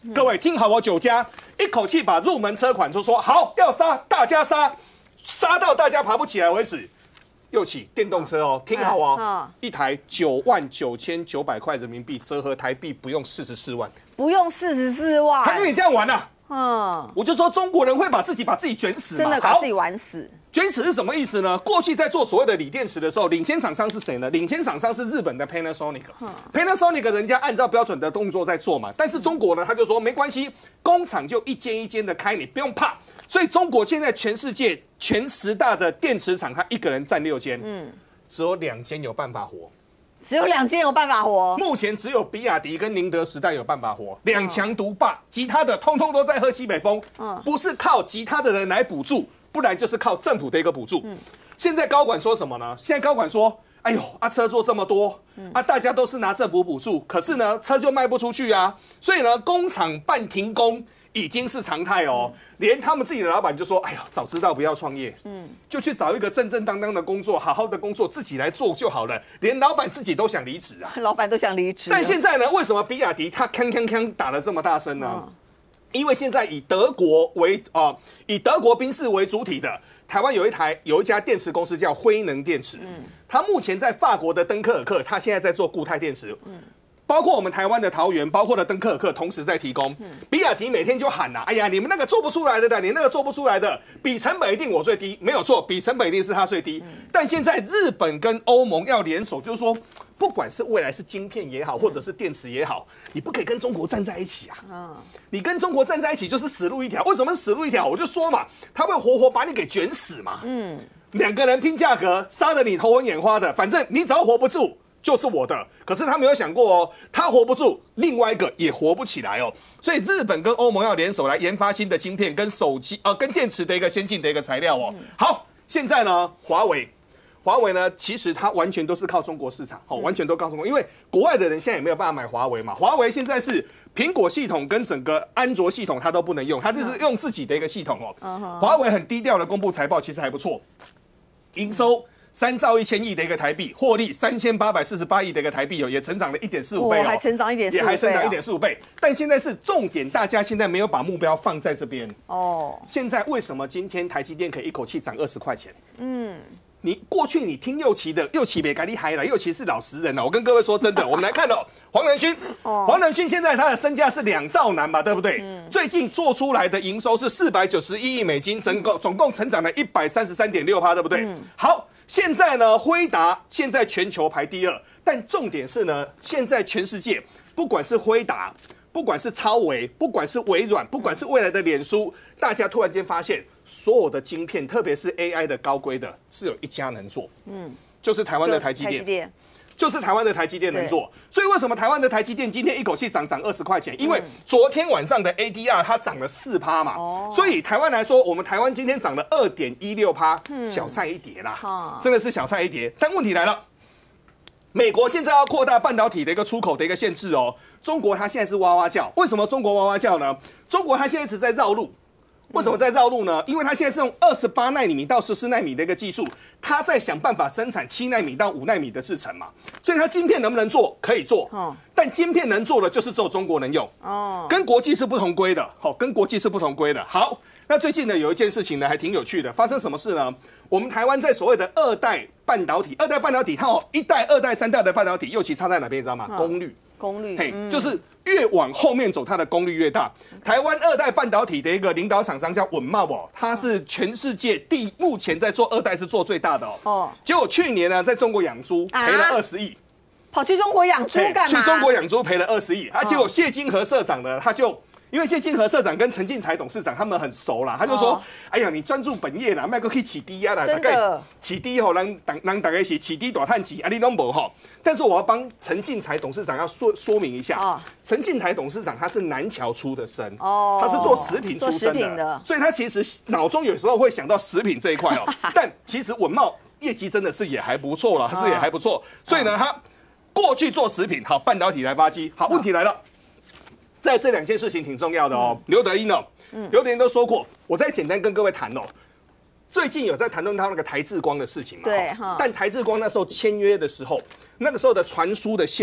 各位听好哦，九家一口气把入门车款都说好要杀，大家杀，杀到大家爬不起来为止。又起电动车哦，听好哦，一台九万九千九百块人民币，折合台币不用四十四万， 不用四十四万， 还跟你这样玩啊？ 嗯， 我就说中国人会把自己把自己卷死嘛， 真的把自己玩死。 卷死是什么意思呢？过去在做所谓的锂电池的时候，领先厂商是谁呢？领先厂商是日本的 Panasonic。Panasonic 人家按照标准的动作在做嘛，但是中国呢，他就说没关系，工厂就一间一间的开，你不用怕。所以中国现在全世界前十大的电池厂，它一个人占六间，嗯，只有两间有办法活。 只有两间有办法活， 目前只有比亚迪跟宁德时代有办法活，两强独霸，其他的通通都在喝西北风，不是靠其他的人来补助，不然就是靠政府的一个补助。现在高管说什么呢？现在高管说，哎呦，啊车做这么多，啊大家都是拿政府补助，可是呢车就卖不出去啊，所以呢工厂办停工已经是常态哦。连他们自己的老板就说：“哎呀，早知道不要创业，嗯，就去找一个正正当当的工作，好好的工作自己来做就好了。”连老板自己都想离职啊， 老板都想离职。 但现在呢，为什么比亚迪它锵锵锵打得这么大声呢？嗯、因为现在以德国为啊、呃，以德国宾士为主体的台湾有一台有一家电池公司叫辉能电池，嗯，它目前在法国的登克尔克，它现在在做固态电池，嗯。包括我们台湾的桃园，包括了登克尔克，同时在提供。比亚迪每天就喊呐、啊，哎呀，你们那个做不出来的的，你那个做不出来的，比成本一定我最低，没有错，比成本一定是它最低。但现在日本跟欧盟要联手，就是说，不管是未来是晶片也好，或者是电池也好，你不可以跟中国站在一起啊。你跟中国站在一起就是死路一条。为什么是死路一条？我就说嘛，他会活活把你给卷死嘛。嗯，两个人拼价格，杀得你头昏眼花的，反正你只要活不住。就是我的，可是他没有想过哦，他活不住，另外一个也活不起来哦。所以日本跟欧盟要联手来研发新的晶片跟手机呃跟电池的一个先进的一个材料哦。好，现在呢，华为，华为呢其实它完全都是靠中国市场哦，完全都靠中国，因为国外的人现在也没有办法买华为嘛。华为现在是苹果系统跟整个安卓系统它都不能用，它这是用自己的一个系统哦。华为很低调的公布财报，其实还不错，营收。三兆一千亿的一个台币，获利三千八百四十八亿的一个台币哦，也成长了一点四五倍哦， 还成长一点， 也还成长一点四五倍。但现在是重点，大家现在没有把目标放在这边哦。现在为什么今天台积电可以一口气涨二十块钱？嗯，你过去你听右旗的，右旗别赶你嗨了，右旗是老实人了。我跟各位说真的，我们来看哦，黄仁勋，黄仁勋现在他的身价是两兆男嘛，对不对？嗯、最近做出来的营收是四百九十一亿美金，整共总共成长了一百三十三点六趴，对不对？嗯、好。现在呢，辉达现在全球排第二，但重点是呢，现在全世界不管是辉达，不管是超微，不管是微软，不管是未来的脸书，大家突然间发现，所有的晶片，特别是 A I 的高规的，是有一家能做，嗯，就是台湾的台积电。台积电就是台湾的台积电能做，所以为什么台湾的台积电今天一口气涨涨二十块钱？因为昨天晚上的 A D R 它涨了四趴嘛，哦、所以台湾来说，我们台湾今天涨了二点一六趴，小菜一碟啦，嗯、真的是小菜一碟。但问题来了，美国现在要扩大半导体的一个出口的一个限制哦，中国它现在是哇哇叫，为什么中国哇哇叫呢？中国它现在一直在绕路。为什么在绕路呢？因为它现在是用二十八纳米到十四纳米的一个技术，它在想办法生产七纳米到五纳米的制程嘛，所以它晶片能不能做？可以做，哦、但晶片能做的就是只有中国能用，哦，跟国际是不同规的，好，跟国际是不同规的。好，那最近呢有一件事情呢还挺有趣的，发生什么事呢？我们台湾在所谓的二代半导体，二代半导体它有一代、二代、三代的半导体，尤其差在哪边，你知道吗？功率。 功率， 嘿，嗯、就是越往后面走，它的功率越大。台湾二代半导体的一个领导厂商叫稳懋哦，它是全世界第目前在做二代是做最大的哦。哦，结果去年呢，在中国养猪赔了二十亿，啊、 跑去中国养猪干嘛？ 去中国养猪赔了二十亿，啊，结果谢金河社长呢，他就。因为谢金河社长跟陈进财董事长他们很熟啦，他就说：“哦、哎呀，你专注本业啦，卖个可以起低啊啦，大概起低吼，让让让大家一起起低大碳起，啊你拢无吼。但是我要帮陈进财董事长要说说明一下，哦、陈进财董事长他是南侨出的身，哦，他是做食品出身 的, 的，所以他其实脑中有时候会想到食品这一块哦。但其实稳懋业绩真的是也还不错了，还是也还不错。所以呢，他过去做食品，好半导体来发机，好问题来了。”在这两件事情挺重要的哦，刘德音哦，刘德音都说过，我再简单跟各位谈哦。最近有在谈论到那个台智光的事情嘛？ 对， 但台智光那时候签约的时候，那个时候的传输的线路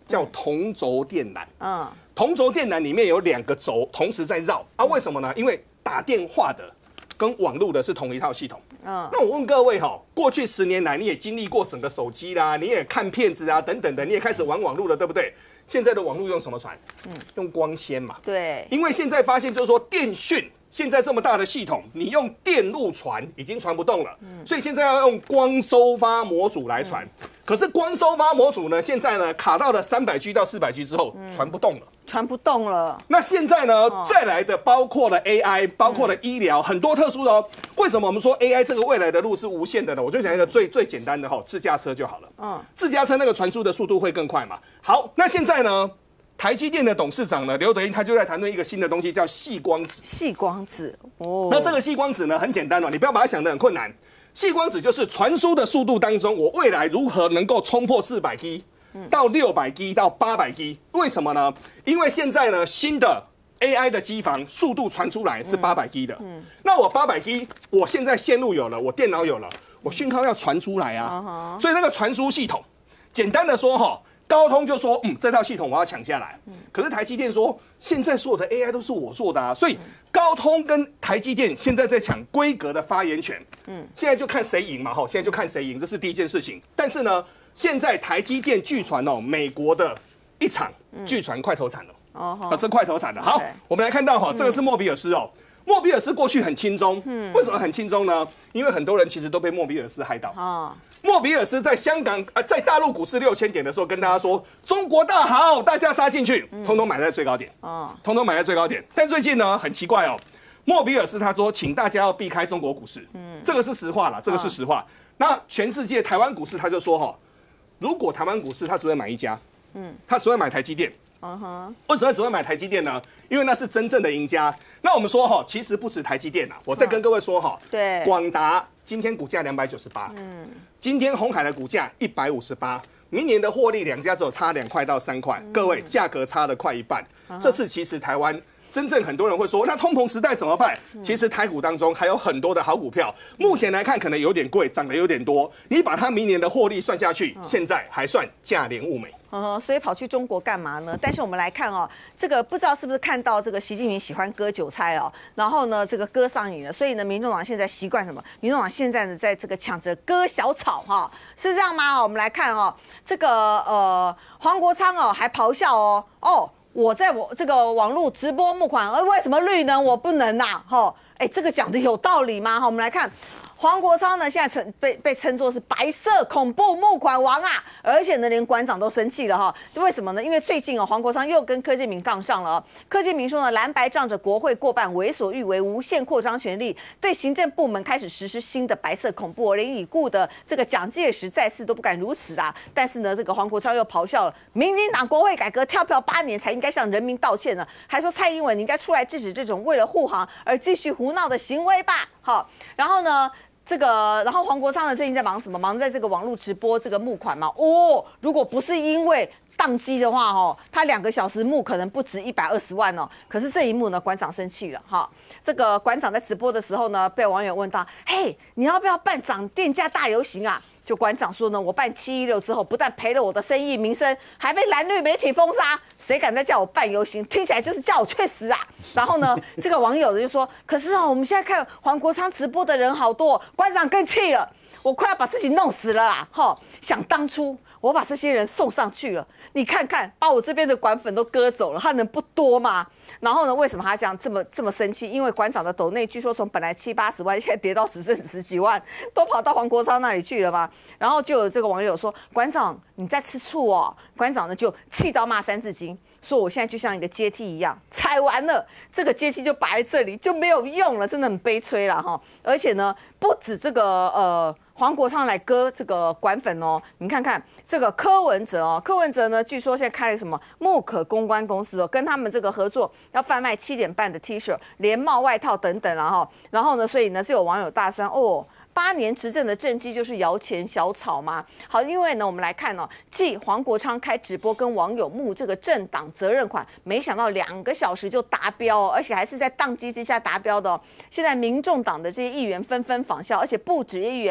叫同轴电缆。 嗯， 同轴电缆里面有两个轴同时在绕啊，为什么呢？因为打电话的跟网络的是同一套系统。嗯，那我问各位哈，过去十年来你也经历过整个手机啦，你也看片子啊等等的，你也开始玩网络了，对不对？现在的网络用什么传？嗯，用光纤嘛。 对， 因为现在发现就是说电讯。现在这么大的系统，你用电路传已经传不动了，嗯、所以现在要用光收发模组来传。嗯、可是光收发模组呢，现在呢卡到了三百 G 到四百 G 之后，嗯、传不动了， 传不动了。 那现在呢，哦、再来的包括了 A I， 包括了医疗，嗯、很多特殊的哦。为什么我们说 A I 这个未来的路是无限的呢？我就讲一个最最简单的哈、哦，自驾车就好了。嗯，自驾车那个传输的速度会更快嘛。好，那现在呢？台积电的董事长呢，刘德英他就在谈论一个新的东西，叫矽光子。 矽光子哦， 那这个矽光子呢，很简单哦，你不要把它想得很困难。矽光子就是传输的速度当中，我未来如何能够冲破四百 G 到六百 G 到八百 G？ 为什么呢？因为现在呢，新的 A I 的机房速度传出来是八百 G 的。嗯，嗯那我八百 G， 我现在线路有了，我电脑有了，我讯号要传出来啊。Uh huh. 所以那个传输系统，简单的说哈。高通就说，嗯，这套系统我要抢下来。可是台积电说，现在所有的 A I 都是我做的啊，所以高通跟台积电现在在抢规格的发言权。嗯，现在就看谁赢嘛，哈，现在就看谁赢，这是第一件事情。但是呢，现在台积电据传哦，美国的一厂据传快投产了。哦，啊，这快投产了。好，我们来看到哈，这个是莫比尔斯哦。莫比尔斯过去很轻松，嗯，为什么很轻松呢？因为很多人其实都被莫比尔斯害到。哦，莫比尔斯在香港呃，在大陆股市六千点的时候，跟大家说中国大好，大家杀进去，通通买在最高点，哦，通通买在最高点。但最近呢，很奇怪哦，莫比尔斯他说，请大家要避开中国股市，嗯，这个是实话啦，这个是实话。那全世界台湾股市他就说哈，如果台湾股市他只会买一家，嗯，他只会买台积电。Uh huh. 为什么只会买台积电呢？因为那是真正的赢家。那我们说哈，其实不止台积电啊，我再跟各位说哈， 对， 广达今天股价两百九十八，嗯，今天鸿海的股价一百五十八，明年的获利两家只有差两块到三块，嗯、各位价格差了快一半。Uh huh. 这是其实台湾。真正很多人会说，那通膨时代怎么办？其实台股当中还有很多的好股票，目前来看可能有点贵，涨得有点多。你把它明年的获利算下去，现在还算价廉物美。 嗯，所以跑去中国干嘛呢？但是我们来看哦，这个不知道是不是看到这个习近平喜欢割韭菜哦，然后呢这个割上瘾了，所以呢民众党现在习惯什么？民众党现在呢在这个抢着割小草哈、哦，是这样吗？我们来看哦，这个呃黄国昌哦还咆哮哦哦。我在我这个网络直播募款，而为什么绿能我不能呐、啊？吼，哎，这个讲的有道理吗？哈，我们来看。黄国昌呢，现在称被被称作是白色恐怖募款王啊，而且呢，连馆长都生气了哈。为什么呢？因为最近哦，黄国昌又跟柯建铭杠上了哦。柯建铭说呢，蓝白仗着国会过半，为所欲为，无限扩张权力，对行政部门开始实施新的白色恐怖，连已故的这个蒋介石在世都不敢如此啊。但是呢，这个黄国昌又咆哮了，民进党国会改革跳票八年才应该向人民道歉呢，还说蔡英文你应该出来制止这种为了护航而继续胡闹的行为吧。好，然后呢？这个，然后黄国昌呢最近在忙什么？忙在这个网络直播这个募款嘛。哦，如果不是因为宕机的话，哦，他两个小时募可能不止一百二十万哦。可是这一幕呢，馆长生气了哈。这个馆长在直播的时候呢，被网友问到：“嘿，你要不要办涨电价大游行啊？”就馆长说呢，我办七一六之后，不但赔了我的生意名声，还被蓝绿媒体封杀。谁敢再叫我办游行？听起来就是叫我去死啊！然后呢，这个网友就说：“可是哦，我们现在看黄国昌直播的人好多，馆长更气了，我快要把自己弄死了啦！哈，想当初我把这些人送上去了，你看看，把我这边的馆粉都割走了，他能不多吗？”然后呢？为什么他这样这么这么生气？因为馆长的斗内据说从本来七八十万，现在跌到只剩十几万，都跑到黄国昌那里去了嘛。然后就有这个网友说：“馆长，你在吃醋哦。”馆长呢就气到骂三字经，说我现在就像一个阶梯一样，踩完了这个阶梯就摆在这里就没有用了，真的很悲催了哈。而且呢，不止这个呃。黄国昌来割这个馆粉哦，你看看这个柯文哲哦，柯文哲呢，据说现在开了什么木可公关公司哦，跟他们这个合作要贩卖七点半的 T 恤、连帽外套等等，然后，然后呢，所以呢，就有网友大酸哦。八年执政的政绩就是摇钱小草吗？好，因为呢，我们来看哦，继黄国昌开直播跟网友募这个政党责任款，没想到两个小时就达标哦，而且还是在宕机之下达标的哦。现在民众党的这些议员纷纷仿效，而且不止议员，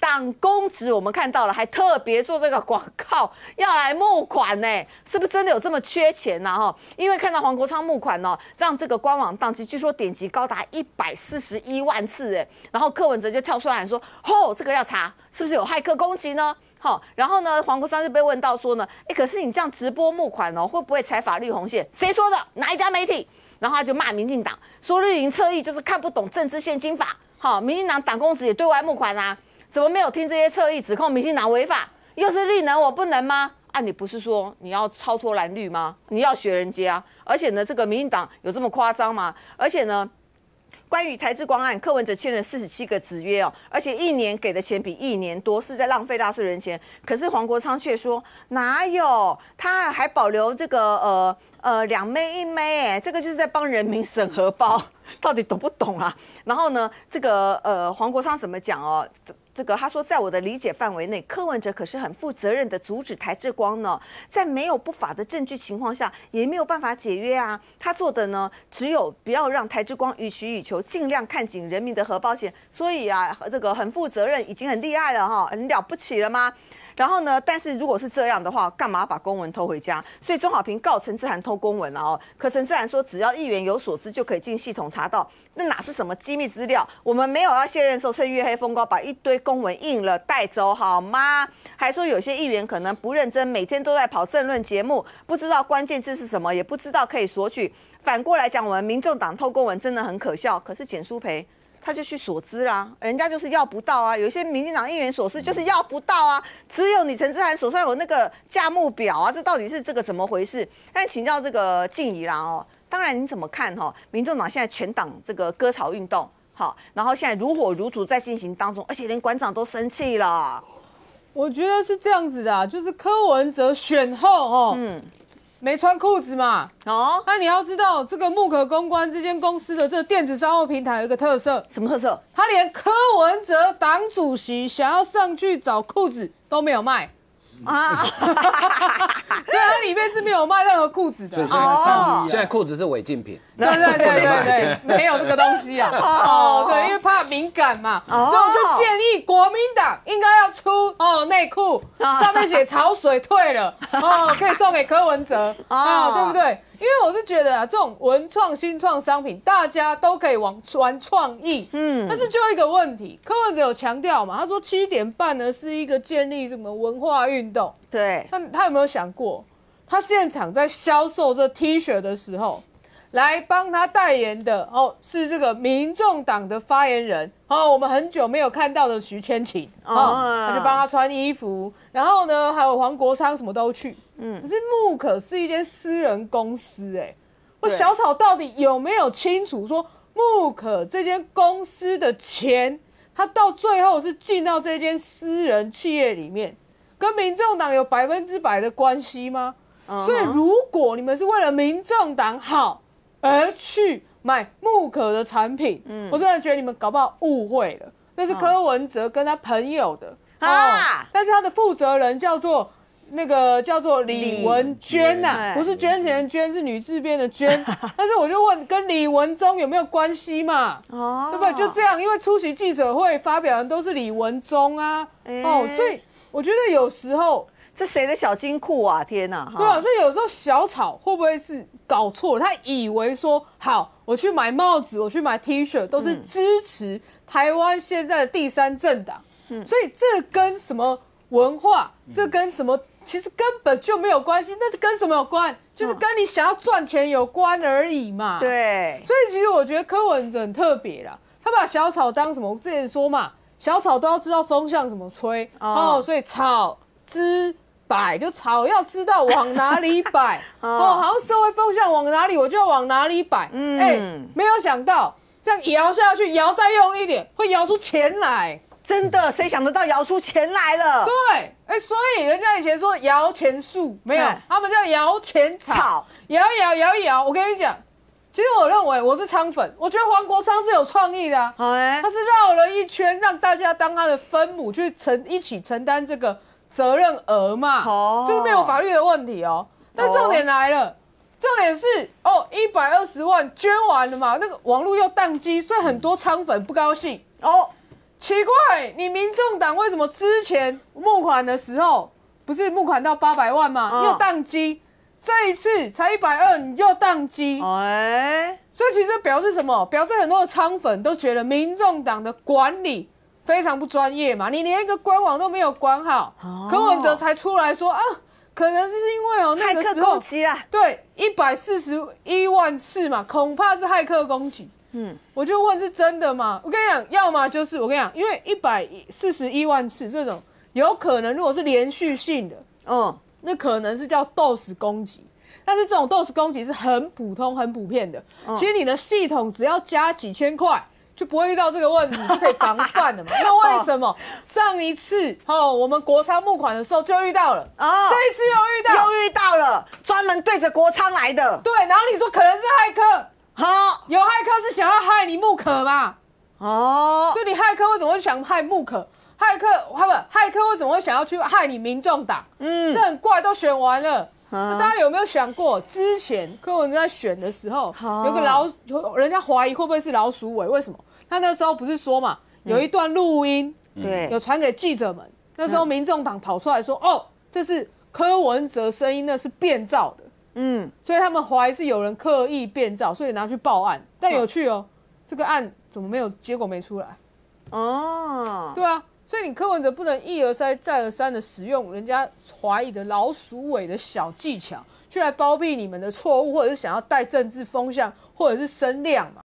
党公职我们看到了，还特别做这个广告要来募款呢，是不是真的有这么缺钱呢？哈，因为看到黄国昌募款哦，让这个官网宕机，据说点击高达一百四十一万次哎，然后柯文哲就跳出来喊说，哦，这个要查，是不是有骇客攻击呢？好，然后呢，黄国昌就被问到说呢，哎，可是你这样直播募款哦，会不会踩法律红线？谁说的？哪一家媒体？然后他就骂民进党，说绿营侧翼就是看不懂政治现金法。好，民进党党公职也对外募款啊，怎么没有听这些侧翼指控民进党违法？又是绿能我不能吗？啊，你不是说你要超脱蓝绿吗？你要学人家，而且呢，这个民进党有这么夸张吗？而且呢，关于台智光案，柯文哲签了四十七个子约哦，而且一年给的钱比一年多，是在浪费纳税人钱。可是黄国昌却说哪有，他还保留这个呃呃两妹一妹，哎，这个就是在帮人民审荷包，到底懂不懂啊？然后呢，这个呃黄国昌怎么讲哦？这个他说，在我的理解范围内，柯文哲可是很负责任的阻止台智光呢，在没有不法的证据情况下，也没有办法解约啊。他做的呢，只有不要让台智光予取予求，尽量看紧人民的荷包钱。所以啊，这个很负责任，已经很厉害了哈，很了不起了吗？然后呢？但是如果是这样的话，干嘛把公文偷回家？所以钟好平告陈志涵偷公文了哦。可陈志涵说，只要议员有所知就可以进系统查到，那哪是什么机密资料？我们没有要卸任的时候趁月黑风高把一堆公文印了带走好吗？还说有些议员可能不认真，每天都在跑政论节目，不知道关键字是什么，也不知道可以索取。反过来讲，我们民众党偷公文真的很可笑。可是简书培他就去索资啦，人家就是要不到啊。有些民进党议员所思就是要不到啊，只有你陈志涵手上有那个价目表啊，这到底是这个怎么回事？但请教这个静怡啦哦，当然你怎么看哈？民众党现在全党这个割草运动，好，然后现在如火如荼在进行当中，而且连馆长都生气了。 我觉得是这样子的、啊，就是柯文哲选后哦，嗯。没穿裤子嘛？哦，那你要知道，这个木可公关这间公司的这个电子商务平台有一个特色， 什么特色？ 他连柯文哲党主席想要上去找裤子都没有卖啊！对，它里面是没有卖任何裤子的。 哦，现在裤子是违禁品。 对对对对对，没有这个东西啊。哦，对，因为怕敏感嘛，所以我就建议国民党应该要出哦内裤，上面写潮水退了哦，可以送给柯文哲啊，对不对？因为我是觉得啊，这种文创新创商品，大家都可以玩玩创意，嗯，但是就一个问题，柯文哲有强调嘛，他说七点半呢是一个建立什么文化运动， 对， 那他有没有想过，他现场在销售这 T 恤的时候，来帮他代言的哦，是这个民众党的发言人哦，我们很久没有看到的徐千晴哦，他就帮他穿衣服，然后呢，还有黄国昌什么都去，嗯，可是木可是一间私人公司哎，我小草到底有没有清楚说木可这间公司的钱，他到最后是进到这间私人企业里面，跟民众党有百分之百的关系吗？ Uh-huh. 所以如果你们是为了民众党好而去买木可的产品，嗯，我真的觉得你们搞不好误会了，那是柯文哲跟他朋友的啊、哦，但是他的负责人叫做那个叫做李文娟呐、啊，不是捐钱的捐，是女字边的娟。但是我就问，跟李文忠有没有关系嘛？哦，对不对？就这样，因为出席记者会发表人都是李文忠啊，欸、哦，所以我觉得有时候。 这谁的小金库啊！天哪！ 对啊，所以有时候小草会不会是搞错了？他以为说好，我去买帽子，我去买 T 恤，都是支持台湾现在的第三政党。嗯，所以这跟什么文化，这跟什么，其实根本就没有关系。那跟什么有关？就是跟你想要赚钱有关而已嘛。 对。 所以其实我觉得柯文哲很特别啦，他把小草当什么？我之前说嘛，小草都要知道风向怎么吹哦，哦所以草之。摆就草要知道往哪里摆哦，好像社会风向往哪里，我就要往哪里摆。嗯，哎、欸，没有想到这样摇下去，摇再用力一点，会摇出钱来。 真的，谁想得到摇出钱来了？ 对，哎、欸，所以人家以前说摇钱树，没有，他们叫摇钱草，摇一摇，摇一摇。我跟你讲，其实我认为我是昌粉，我觉得黄国昌是有创意的、啊，欸、他是绕了一圈，让大家当他的分母去承一起承担这个。责任额嘛，哦，这个没有法律的问题哦。但重点来了，哦、重点是哦，一百二十万捐完了嘛，那个网络又宕机，所以很多昌粉不高兴哦。 奇怪，你民众党为什么之前募款的时候不是募款到八百万吗？哦、又宕机，这一次才一百二，你又宕机。哎，所以其实表示什么？表示很多的仓粉都觉得民众党的管理非常不专业嘛，你连一个官网都没有管好，哦、柯文哲才出来说啊。可能是因为哦，那个时候对一百四十一万次嘛，恐怕是骇客攻击。嗯，我就问是真的吗？我跟你讲，要么就是我跟你讲，因为一百四十一万次这种有可能，如果是连续性的，嗯，那可能是叫 D O S 攻击。但是这种 D O S 攻击是很普通、很普遍的。嗯、其实你的系统只要加几千块。就不会遇到这个问题，就可以防范了嘛。那为什么上一次哦，我们国昌募款的时候就遇到了，哦，这一次又遇到， 又遇到了，专门对着国昌来的。 对，然后你说可能是骇客，好、哦，有骇客是想要害你募可嘛？哦，所以你骇客为什么会想害募可？骇客，他不，骇客为什么会想要去害你民众党？嗯，这很怪，都选完了。那大家有没有想过，之前柯文哲在选的时候，有个老，人家怀疑会不会是老鼠尾？为什么？他那时候不是说嘛，有一段录音，对、嗯，有传给记者们。那时候民众党跑出来说，哦，这是柯文哲声音，那是变造的，嗯，所以他们怀疑是有人刻意变造，所以拿去报案。但有趣哦，这个案怎么没有结果没出来？哦，对啊。所以你柯文哲不能一而再再而三的使用人家怀疑的老鼠尾的小技巧，去来包庇你们的错误，或者是想要带政治风向，或者是声量嘛。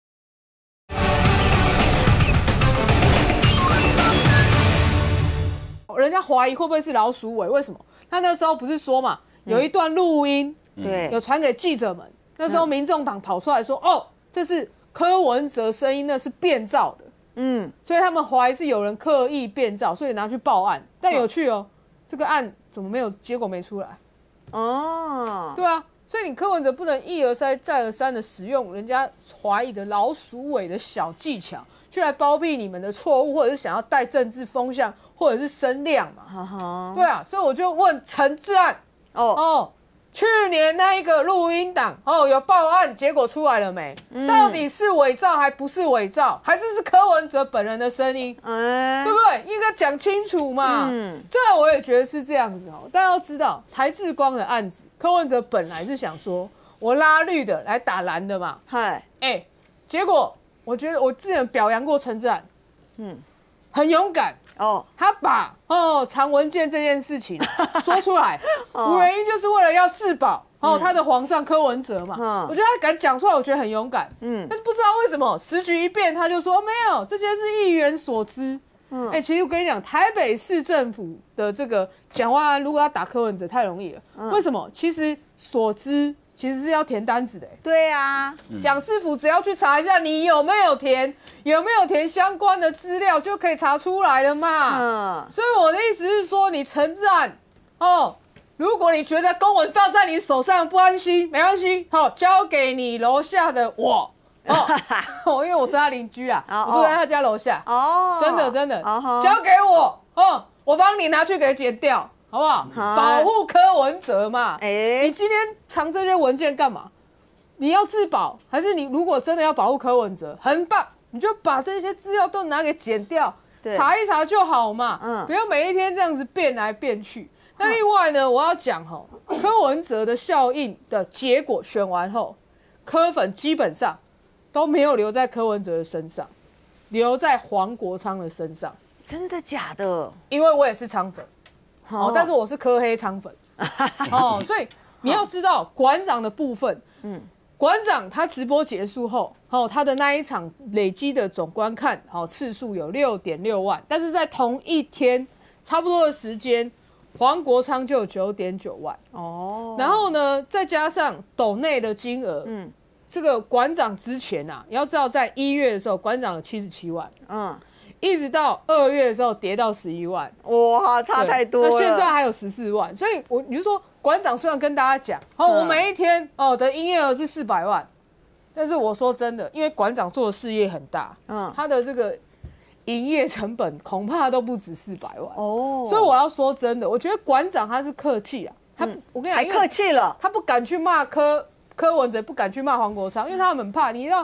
人家怀疑会不会是老鼠尾？为什么？他那时候不是说嘛，有一段录音，对、嗯，有传给记者们。那时候民众党跑出来说，哦，这是柯文哲声音，那是变造的。嗯，所以他们怀疑是有人刻意变造，所以拿去报案。但有趣哦，这个案怎么没有结果没出来？哦，对啊，所以你柯文哲不能一而再再而三的使用人家怀疑的老鼠尾的小技巧，去来包庇你们的错误，或者是想要带政治风向，或者是声量嘛。对啊，所以我就问陈志安，哦哦。去年那一个录音档哦，有报案，结果出来了没？嗯、到底是伪造还不是伪造，还是是柯文哲本人的声音？嗯、对不对？应该讲清楚嘛。嗯，这我也觉得是这样子哦。大家要知道，台志光的案子，柯文哲本来是想说我拉绿的来打蓝的嘛。嗨，哎，结果我觉得我之前表扬过陈志安，嗯，很勇敢。哦，他把哦藏文件这件事情说出来，哦、原因就是为了要自保哦，嗯、他的皇上柯文哲嘛，嗯、我觉得他敢讲出来，我觉得很勇敢，嗯，但是不知道为什么时局一变，他就说、哦、没有，这些是议员所知，嗯，哎、欸，其实我跟你讲，台北市政府的这个蒋万安如果要打柯文哲太容易了，嗯、为什么？其实所知。其实是要填单子的、欸， 对啊， 蒋市府只要去查一下你有没有填，有没有填相关的资料，就可以查出来了嘛。嗯，所以我的意思是说，你陈志安，哦，如果你觉得公文放在你手上不安心，没关系，好、哦，交给你楼下的我，哦，因为我是他邻居啊，哦、我住在他家楼下，哦，真的真的，哦、交给我，哦，我帮你拿去给剪掉。好不好？保护柯文哲嘛。哎，你今天藏这些文件干嘛？你要自保，还是你如果真的要保护柯文哲，很棒，你就把这些资料都拿给剪掉，查一查就好嘛。嗯，不要每一天这样子变来变去。那另外呢，我要讲哈，柯文哲的效应的结果选完后，柯粉基本上都没有留在柯文哲的身上，留在黄国昌的身上。 真的假的？ 因为我也是昌粉。哦，但是我是柯黑昌粉，哦，所以你要知道馆长的部分，嗯，馆长他直播结束后，哦，他的那一场累积的总观看，哦，次数有六点六万，但是在同一天差不多的时间，黄国昌就有九点九万，哦，然后呢，再加上斗内的金额，嗯，这个馆长之前啊，你要知道在一月的时候，馆长有七十七万，嗯。一直到二月的时候跌到十一万， 哇，差太多了。 那现在还有十四万，所以我你就说馆长虽然跟大家讲，哦，我每一天哦的营业额是四百万，但是我说真的，因为馆长做的事业很大，嗯，他的这个营业成本恐怕都不止四百万哦。所以我要说真的，我觉得馆长他是客气啊，他、嗯、我跟你讲， 还客气了， 他不敢去骂柯柯文哲，不敢去骂黄国昌，因为他很怕，你知道。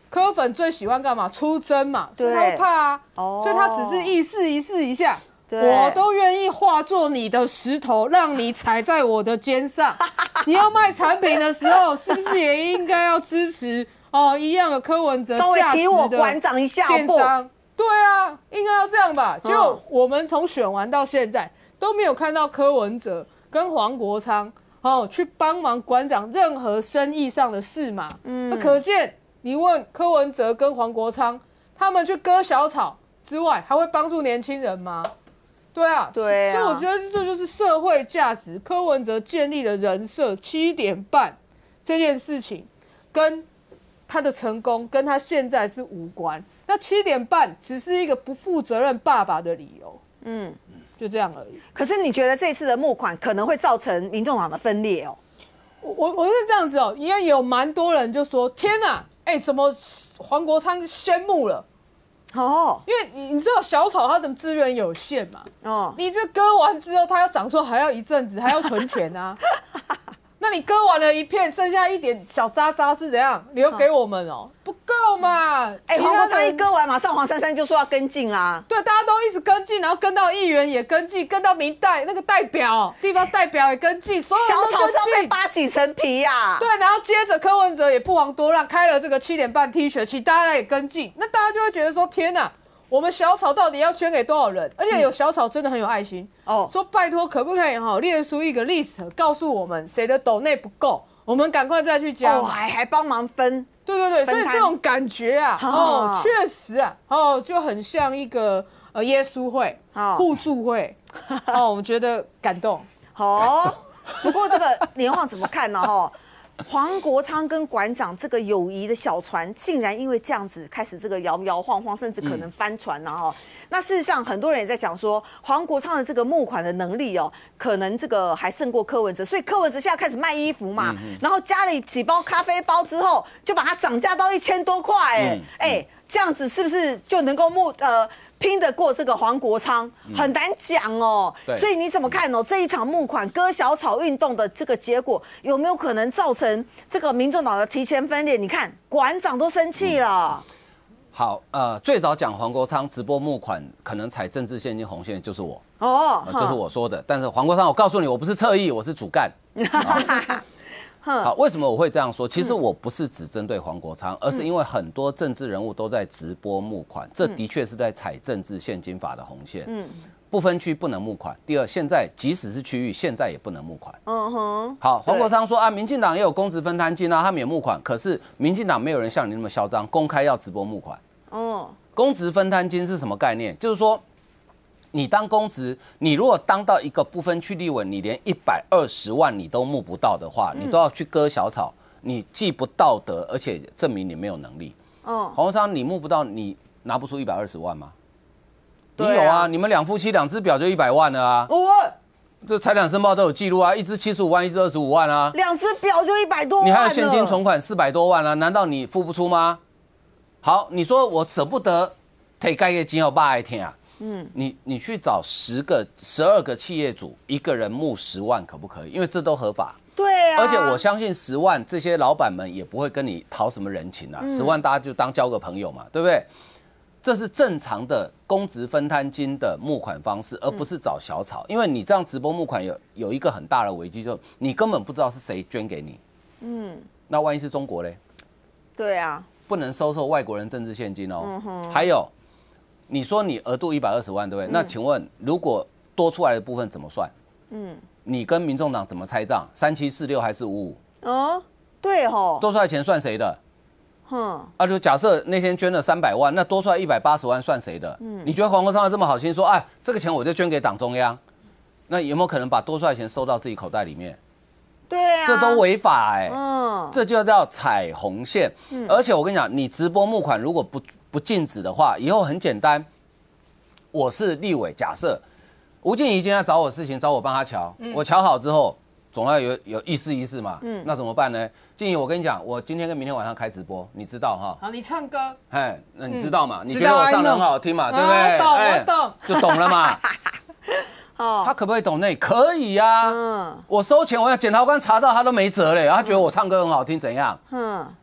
柯粉最喜欢干嘛？出征嘛，所以他会怕啊。哦，所以他只是意试一试一下，我都愿意化作你的石头，让你踩在我的肩上。你要卖产品的时候，是不是也应该要支持哦一样的柯文哲价值的馆长一下电商？对啊，应该要这样吧？就我们从选完到现在都没有看到柯文哲跟黄国昌哦去帮忙馆长任何生意上的事嘛。嗯，那可见你问柯文哲跟黄国昌，他们去割小草之外，还会帮助年轻人吗？对啊， 对啊， 所以我觉得这就是社会价值。柯文哲建立的人设七点半这件事情，跟他的成功跟他现在是无关。那七点半只是一个不负责任爸爸的理由，嗯，就这样而已。 可是你觉得这次的募款可能会造成民众党的分裂哦？ 我我我是这样子哦，因为有蛮多人就说：天哪，哎、欸，怎么黄国昌先募了？哦，因为你你知道小草它的资源有限嘛，哦，你这割完之后，它要长出还要一阵子，还要存钱啊。那你割完了一片，剩下一点小渣渣是怎样留给我们哦？不够嘛！ 哎、欸，黄国昌一割完，马上黄珊珊就说要跟进啦。 对，大家都一直跟进，然后跟到议员也跟进，跟到民代那个代表、地方代表也跟进，所有人都跟进。 小草是要被扒几层皮呀、啊？ 对，然后接着柯文哲也不遑多让，开了这个七点半 T 恤，请大家也跟进。那大家就会觉得说：天哪！我们小草到底要捐给多少人？而且有小草真的很有爱心哦，说拜托可不可以哈列出一个 list， 告诉我们谁的斗内不够，我们赶快再去加。 哦，还还帮忙分。 对对对，所以这种感觉啊，哦，确实啊，哦，就很像一个呃耶稣会、互助会，哦，我觉得感动。 哦，不过这个连晃怎么看呢？哈？黄国昌跟馆长这个友谊的小船，竟然因为这样子开始这个摇摇晃晃，甚至可能翻船了哈。那事实上，很多人也在讲说，黄国昌的这个募款的能力哦，可能这个还胜过柯文哲。所以柯文哲现在开始卖衣服嘛，然后加了几包咖啡包之后，就把它涨价到一千多块，哎哎，这样子是不是就能够募呃？拼得过这个黄国昌，很难讲哦。嗯、所以你怎么看哦？这一场募款割小草运动的这个结果，有没有可能造成这个民众党的提前分裂？你看馆长都生气了。嗯、 好，呃，最早讲黄国昌直播募款可能踩政治现金红线，就是我哦、呃，就是我说的。但是黄国昌，我告诉你，我不是侧翼，我是主干。好，为什么我会这样说？其实我不是只针对黄国昌，而是因为很多政治人物都在直播募款，这的确是在踩政治现金法的红线。嗯，不分区不能募款。第二，现在即使是区域，现在也不能募款。嗯哼。好，黄国昌说啊，民进党也有公职分摊金啊，他们也募款，可是民进党没有人像你那么嚣张，公开要直播募款。哦，公职分摊金是什么概念？就是说，你当公职，你如果当到一个不分区立委，你连一百二十万你都募不到的话，你都要去割小草，你既不道德，而且证明你没有能力。哦，黄国昌你募不到，你拿不出一百二十万吗？你有啊，你们两夫妻两只表就一百万了啊。我这财产申报都有记录啊，一只七十五万，一只二十五万啊， 两只表就一百多万， 你还有现金存款四百多万啊，难道你付不出吗？好，你说我舍不得，可以盖个金号八来听啊。嗯，你你去找十个、十二个企业主，一个人募十万，可不可以？因为这都合法。 对啊。 而且我相信十万这些老板们也不会跟你讨什么人情啊，十、嗯、万大家就当交个朋友嘛，对不对？这是正常的公职分摊金的募款方式，而不是找小草。因为你这样直播募款有有一个很大的危机，就是你根本不知道是谁捐给你。嗯。那万一是中国嘞？ 对啊。 不能收受外国人政治现金哦。嗯哼。还有。你说你额度一百二十万，对不对？嗯、那请问，如果多出来的部分怎么算？嗯，你跟民众党怎么拆账？三七四六还是五五？哦， 对哦， 多出来钱算谁的？哼，啊，就假设那天捐了三百万，那多出来一百八十万算谁的？嗯，你觉得黄国昌这么好心说，哎，这个钱我就捐给党中央，那有没有可能把多出来的钱收到自己口袋里面？ 对啊， 这都违法哎、欸，嗯，这就叫踩红线。嗯，而且我跟你讲，你直播募款如果不不禁止的话，以后很简单。我是立委，假设吴静怡今天找我事情，找我帮他瞧，嗯、我瞧好之后，总要有有意思意思嘛。嗯，那怎么办呢？静怡，我跟你讲，我今天跟明天晚上开直播，你知道哈？ 好，你唱歌。 哎，那你知道嘛？嗯、你觉得我唱得很好听嘛？对不对？ 我懂，我懂， 就懂了嘛。哦，他可不可以懂内？可以呀、啊。嗯，我收钱，我要检察官查到他都没辙嘞，他觉得我唱歌很好听，怎样？嗯。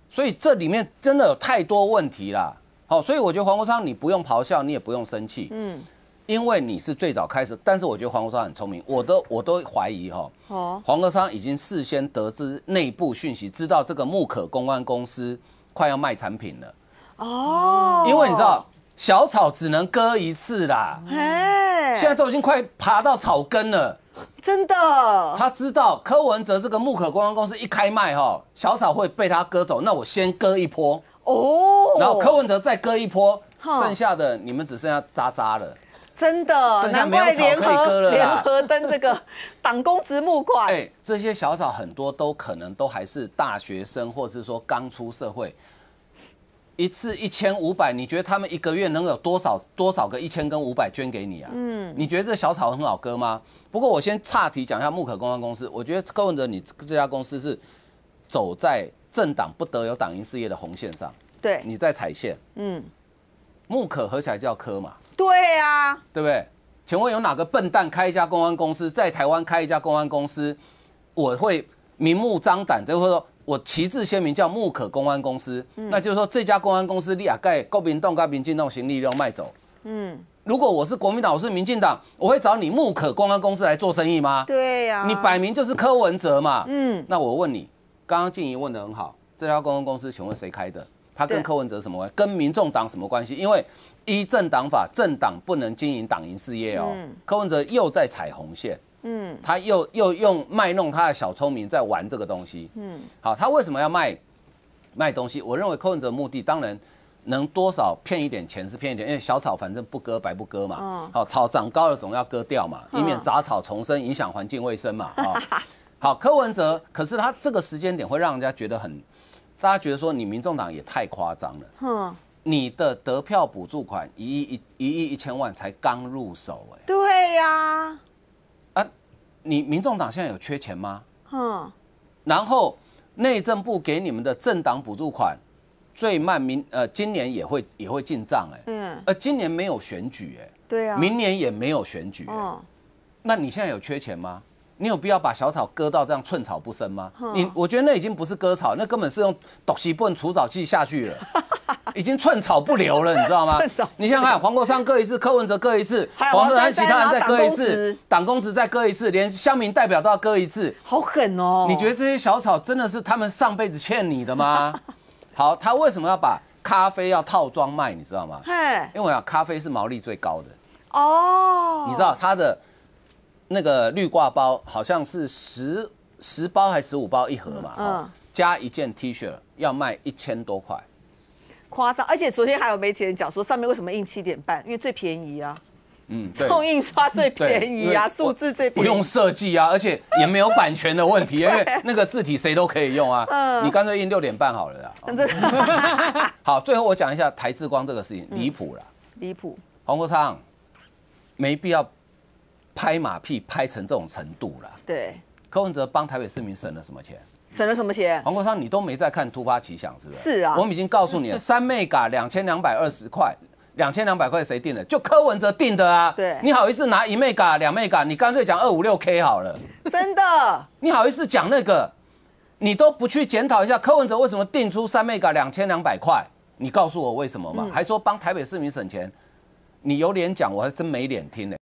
所以这里面真的有太多问题啦。好，所以我觉得黄国昌你不用咆哮，你也不用生气，嗯，因为你是最早开始。但是我觉得黄国昌很聪明，我都我都怀疑哈，哦，黄国昌已经事先得知内部讯息，知道这个木可公关公司快要卖产品了，哦，因为你知道小草只能割一次啦，哎，现在都已经快爬到草根了。 真的， 他知道柯文哲这个木可公关公司一开卖哈，小草会被他割走，那我先割一波哦，然后柯文哲再割一波，剩下的你们只剩下渣渣了。 真的，难怪联合联合登这个党公职募款。 哎，这些小草很多都可能都还是大学生，或者是说刚出社会。一次一千五百，你觉得他们一个月能有多少多少个一千跟五百捐给你啊？嗯，你觉得这小草很好割吗？不过我先岔题讲一下木可公关公司，我觉得柯文哲你这家公司是走在政党不得有党营事业的红线上， 对， 你在踩线，嗯，木可合起来叫柯嘛， 对啊， 对不对？请问有哪个笨蛋开一家公关公司，在台湾开一家公关公司，我会明目张胆，就是说。我旗帜鲜明叫木可公安公司，嗯、那就是说这家公安公司你啊盖国民党跟民进党行利用卖走。嗯，如果我是国民党，我是民进党，我会找你木可公安公司来做生意吗？ 对呀、啊， 你摆明就是柯文哲嘛。嗯，那我问你，刚刚静怡问得很好，这家公安公司请问谁开的？他跟柯文哲什么关系？跟民众党什么关系？因为依政党法，政党不能经营党营事业哦。嗯、柯文哲又在踩红线。嗯，他又又用卖弄他的小聪明在玩这个东西。嗯，好，他为什么要卖卖东西？我认为柯文哲的目的当然能多少骗一点钱是骗一点，因为小草反正不割白不割嘛。嗯，好，草长高了总要割掉嘛，以免杂草丛生影响环境卫生嘛。啊，好，柯文哲，可是他这个时间点会让人家觉得很，大家觉得说你民众党也太夸张了。嗯，你的得票补助款一亿一一亿一千万才刚入手，哎。 对呀、啊。 你民众党现在有缺钱吗？嗯，然后内政部给你们的政党补助款，最慢明呃今年也会也会进账哎，嗯，呃今年没有选举哎， 对啊， 明年也没有选举哎，那你现在有缺钱吗？你有必要把小草割到这样寸草不生吗？你我觉得那已经不是割草，那根本是用毒吸棍除草剂下去了，已经寸草不留了，你知道吗？你想想看，黄国昌割一次，柯文哲割一次，黄珊珊其他人再割一次，党公职再割一次，连乡民代表都要割一次， 好狠哦！ 你觉得这些小草真的是他们上辈子欠你的吗？好，他为什么要把咖啡要套装卖？你知道吗？因为我想咖啡是毛利最高的哦，你知道它的。那个绿挂包好像是十十包还是十五包一盒嘛，嗯，加一件 T 恤要卖一千多块， 夸张！而且昨天还有媒体人讲说，上面为什么印七点半？因为最便宜啊，嗯，重印刷最便宜啊，数字最便宜， 不用设计啊，而且也没有版权的问题，因为那个字体谁都可以用啊，嗯，你干脆印六点半好了啦。哦、好，最后我讲一下台智光这个事情，离谱了， 离谱！ 黄国昌没必要。拍马屁拍成这种程度了， 对。 柯文哲帮台北市民省了什么钱？ 省了什么钱？ 黄国昌，你都没在看突发奇想，是不是？ 是啊。 我们已经告诉你了，三mega两千两百二十块，两千两百块谁定的？就柯文哲定的啊。 对。 你好意思拿一 mega 两 mega， 你干脆讲二五六 K 好了。 真的。 你好意思讲那个？你都不去检讨一下柯文哲为什么定出三 mega 两千两百块？你告诉我为什么嘛？嗯、还说帮台北市民省钱，你有脸讲，我还真没脸听呢、欸。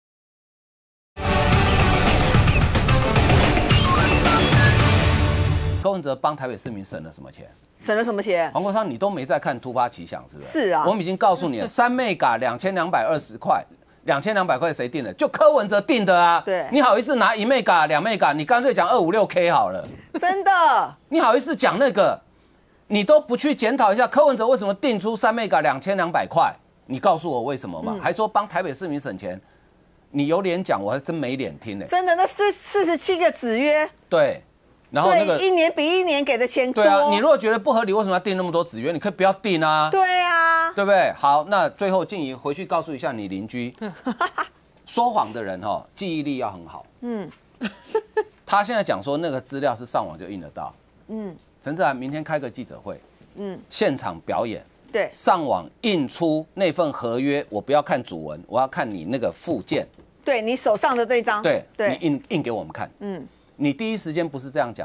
柯文哲帮台北市民省了什么钱？ 省了什么钱？ 黄国昌，你都没在看突发奇想，是不是？ 是啊。 我们已经告诉你了，三 mega 两千两百二十块，两千两百块谁定的？就柯文哲定的啊。 对。 你好意思拿一 mega 两 mega， 你干脆讲二五六 K 好了。 真的。 你好意思讲那个？你都不去检讨一下柯文哲为什么定出三 mega 两千两百块？你告诉我为什么嘛？嗯、还说帮台北市民省钱，你有脸讲，我还真没脸听呢、欸。 真的，那四四十七个子约。 对。然后那个一年比一年给的钱多。 对啊，你如果觉得不合理，为什么要订那么多子约？你可以不要订啊。 对啊， 对不对？好，那最后静怡回去告诉一下你邻居，说谎的人哈，记忆力要很好。嗯，他现在讲说那个资料是上网就印得到。嗯，陈志涵明天开个记者会，嗯，现场表演。 对， 上网印出那份合约，我不要看主文，我要看你那个附件。 对你手上的那张。 对，对，你印印给我们看。嗯。你第一时间不是这样讲的哦，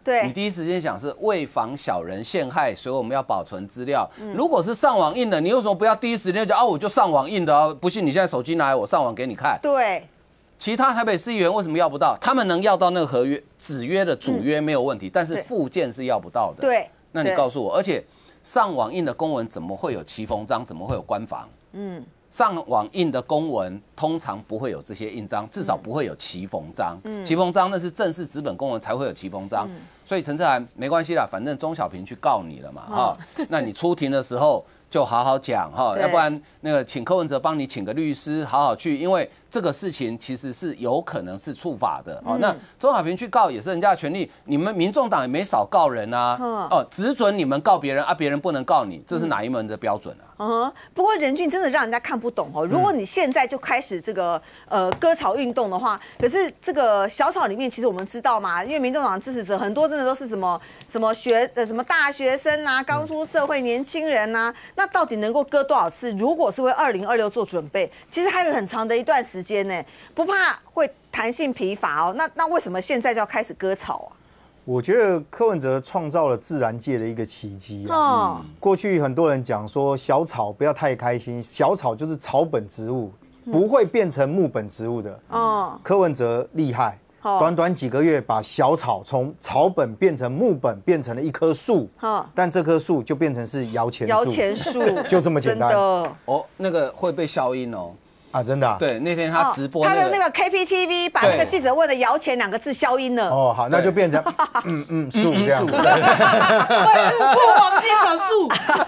对， 你第一时间想是为防小人陷害，所以我们要保存资料。嗯、如果是上网印的，你为什么不要第一时间就啊，我就上网印的啊？不信你现在手机拿来，我上网给你看。 对。 其他台北市议员为什么要不到？他们能要到那个合约子约的主约没有问题，嗯、但是附件是要不到的。 对， 那你告诉我，而且上网印的公文怎么会有旗封章？怎么会有官房？嗯，上网印的公文通常不会有这些印章，至少不会有旗封章。嗯，旗封章那是正式纸本公文才会有旗封章。嗯、所以陈志涵没关系啦，反正钟小平去告你了嘛，哈、嗯，那你出庭的时候就好好讲哈，要不然那个请柯文哲帮你请个律师，好好去，因为这个事情其实是有可能是触法的哦。嗯、那钟小平去告也是人家的权利，你们民众党也没少告人啊，嗯、哦，只准你们告别人啊，别人不能告你，这是哪一门的标准啊？ 嗯，不过任俊真的让人家看不懂哦。如果你现在就开始这个呃割草运动的话，可是这个小草里面其实我们知道嘛，因为民众党支持者很多真的都是什么什么学的什么大学生啊，刚出社会年轻人啊，那到底能够割多少次？如果是为二零二六做准备，其实还有很长的一段时间呢，不怕会弹性疲乏哦。那那为什么现在就要开始割草啊？ 我觉得柯文哲创造了自然界的一个奇迹啊！嗯、过去很多人讲说小草不要太开心，小草就是草本植物，不会变成木本植物的。嗯、柯文哲厉害，短短几个月把小草从草本变成木本，变成了一棵树。嗯、但这棵树就变成是摇钱树， 摇钱树就这么简单。 哦，那个会被消音哦。 啊，真的、啊？ 对，那天他直播、那个哦，他的那个 K P T V 把那个记者问的“摇钱”两个字消音了。 哦，好，那就变成嗯嗯树这样子。触黄金的树。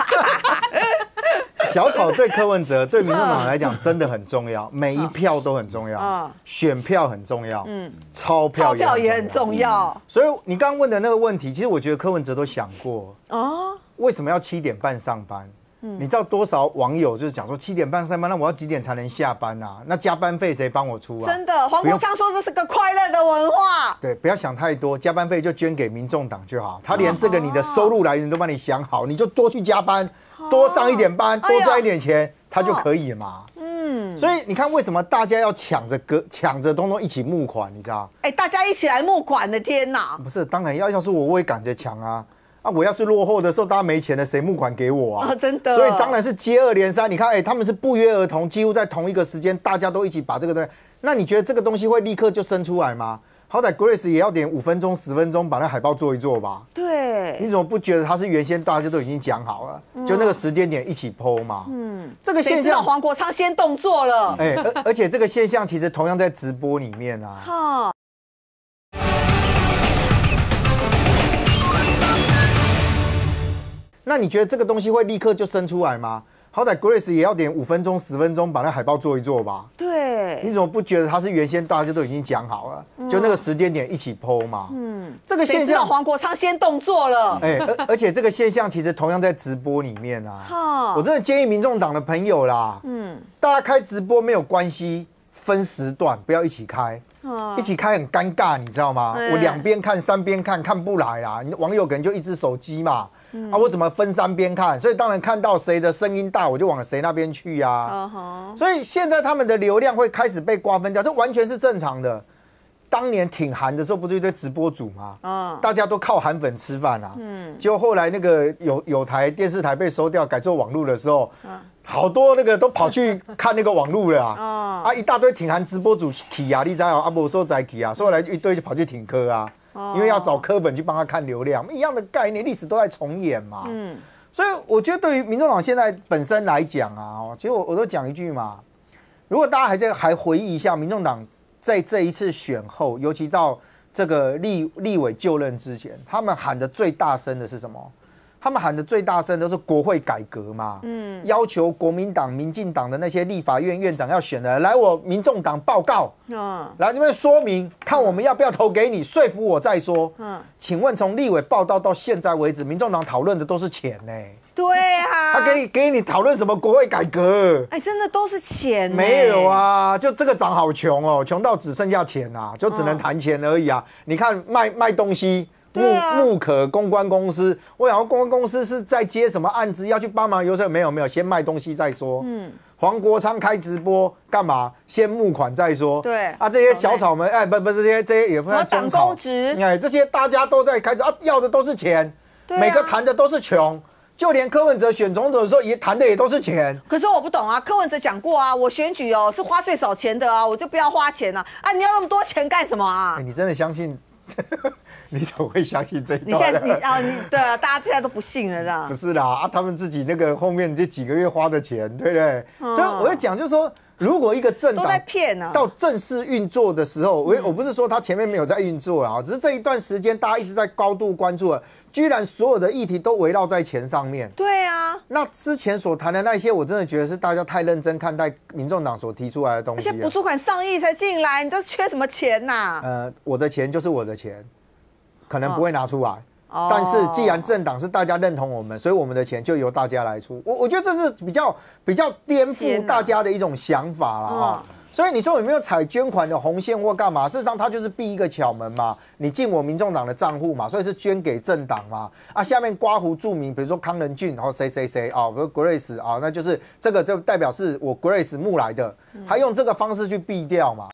小草对柯文哲、对民众党来讲真的很重要，每一票都很重要，选票很重要，嗯，钞票也很重要。 所以你刚刚问的那个问题，其实我觉得柯文哲都想过哦，为什么要七点半上班？你知道多少网友就是讲说七点半上班，那我要几点才能下班啊？那加班费谁帮我出啊？ 真的，黄国昌说这是个快乐的文化。 对，不要想太多，加班费就捐给民众党就好。他连这个你的收入来源都帮你想好，你就多去加班，多上一点班，多赚一点钱，他就可以嘛。嗯，所以你看为什么大家要抢着割抢着通通一起募款，你知道？ 哎，大家一起来募款的天哪！ 不是，当然要要是我我也赶着抢啊。啊！我要是落后的时候，大家没钱了，谁募款给我啊？ 哦、真的。 所以当然是接二连三。你看，哎、欸，他们是不约而同，几乎在同一个时间，大家都一起把这个东西。那你觉得这个东西会立刻就生出来吗？好歹 Grace 也要点五分钟、十分钟把那海报做一做吧。 对。你怎么不觉得他是原先大家都已经讲好了，嗯、就那个时间点一起 po 嘛？嗯。这个现象， 黄国昌先动作了。 哎、欸，而而且这个现象其实同样在直播里面啊。哈。那你觉得这个东西会立刻就生出来吗？好歹 Grace 也要点五分钟、十分钟把那海报做一做吧。 对， 你怎么不觉得他是原先大家都已经讲好了，嗯、就那个时间点一起 po 嘛？嗯，这个现象， 黄国昌先动作了。 哎、欸，而而且这个现象其实同样在直播里面啊。哈，我真的建议民众党的朋友啦，嗯，大家开直播没有关系，分时段不要一起开。一起开很尴尬，你知道吗？嗯、我两边看、三边看，看不来啦。网友可能就一只手机嘛，嗯、啊，我怎么分三边看？所以当然看到谁的声音大，我就往谁那边去呀、啊。Uh huh. 所以现在他们的流量会开始被瓜分掉，这完全是正常的。当年挺韩的时候，不是一堆直播主吗？嗯，大家都靠韩粉吃饭啊。嗯，结果后来那个有有台电视台被收掉，改做网路的时候，嗯、好多那个都跑去看那个网路了啊。哦、啊，一大堆挺韩直播主起啊，你知道啊？不说在起啊，所以后来一堆就跑去挺柯啊，哦、因为要找柯粉去帮他看流量，一样的概念，历史都在重演嘛。嗯，所以我觉得对于民众党现在本身来讲啊，其实我我都讲一句嘛，如果大家还在还回忆一下民众党。在这一次选后，尤其到这个立立委就任之前，他们喊的最大声的是什么？他们喊的最大声都是国会改革嘛，嗯，要求国民党、民进党的那些立法院院长要选的来我民众党报告，嗯，来这边说明，看我们要不要投给你，说服我再说。嗯，请问从立委报道到现在为止，民众党讨论的都是钱呢、欸？ 对啊， 他给你给你讨论什么国会改革？ 哎，真的都是钱、欸。 没有啊，就这个党好穷哦，穷到只剩下钱啊，就只能谈钱而已啊。嗯、你看卖卖东西，木啊、木可公关公司，我想公关公司是在接什么案子要去帮忙，有时候没有没有，先卖东西再说。嗯， 黄国昌开直播干嘛？先募款再说。 对啊，这些小草们，哎，不不，这些这些也不算中草， 公职， 哎，这些大家都在开始啊，要的都是钱， 啊、 每个谈的都是穷。就连柯文哲选总统的时候也谈的也都是钱， 可是我不懂啊，柯文哲讲过啊，我选举哦是花最少钱的啊，我就不要花钱啊，啊你要那么多钱干什么啊？ 欸、你真的相信？你怎么会相信这一段？ 你现在你啊你对啊，大家现在都不信了，这样不是啦啊，他们自己那个后面这几个月花的钱，对不对？嗯、所以我要讲，就是说。如果一个政党都在骗呢， 到正式运作的时候，我我不是说他前面没有在运作啊，只是这一段时间大家一直在高度关注了，居然所有的议题都围绕在钱上面。 对啊， 那之前所谈的那些，我真的觉得是大家太认真看待民众党所提出来的东西。 而且补助款上亿才进来，你这缺什么钱呐、啊？ 呃，我的钱就是我的钱，可能不会拿出来。哦、但是既然政党是大家认同我们，所以我们的钱就由大家来出。我我觉得这是比较比较颠覆大家的一种想法了啊。嗯、所以你说有没有踩捐款的红线或干嘛？事实上，它就是避一个巧门嘛，你进我民众党的账户嘛，所以是捐给政党嘛。啊，下面刮胡注明，比如说康仁俊，然后谁谁谁啊，比如 Grace 啊，那就是这个就代表是我 Grace 募来的，他用这个方式去避掉嘛。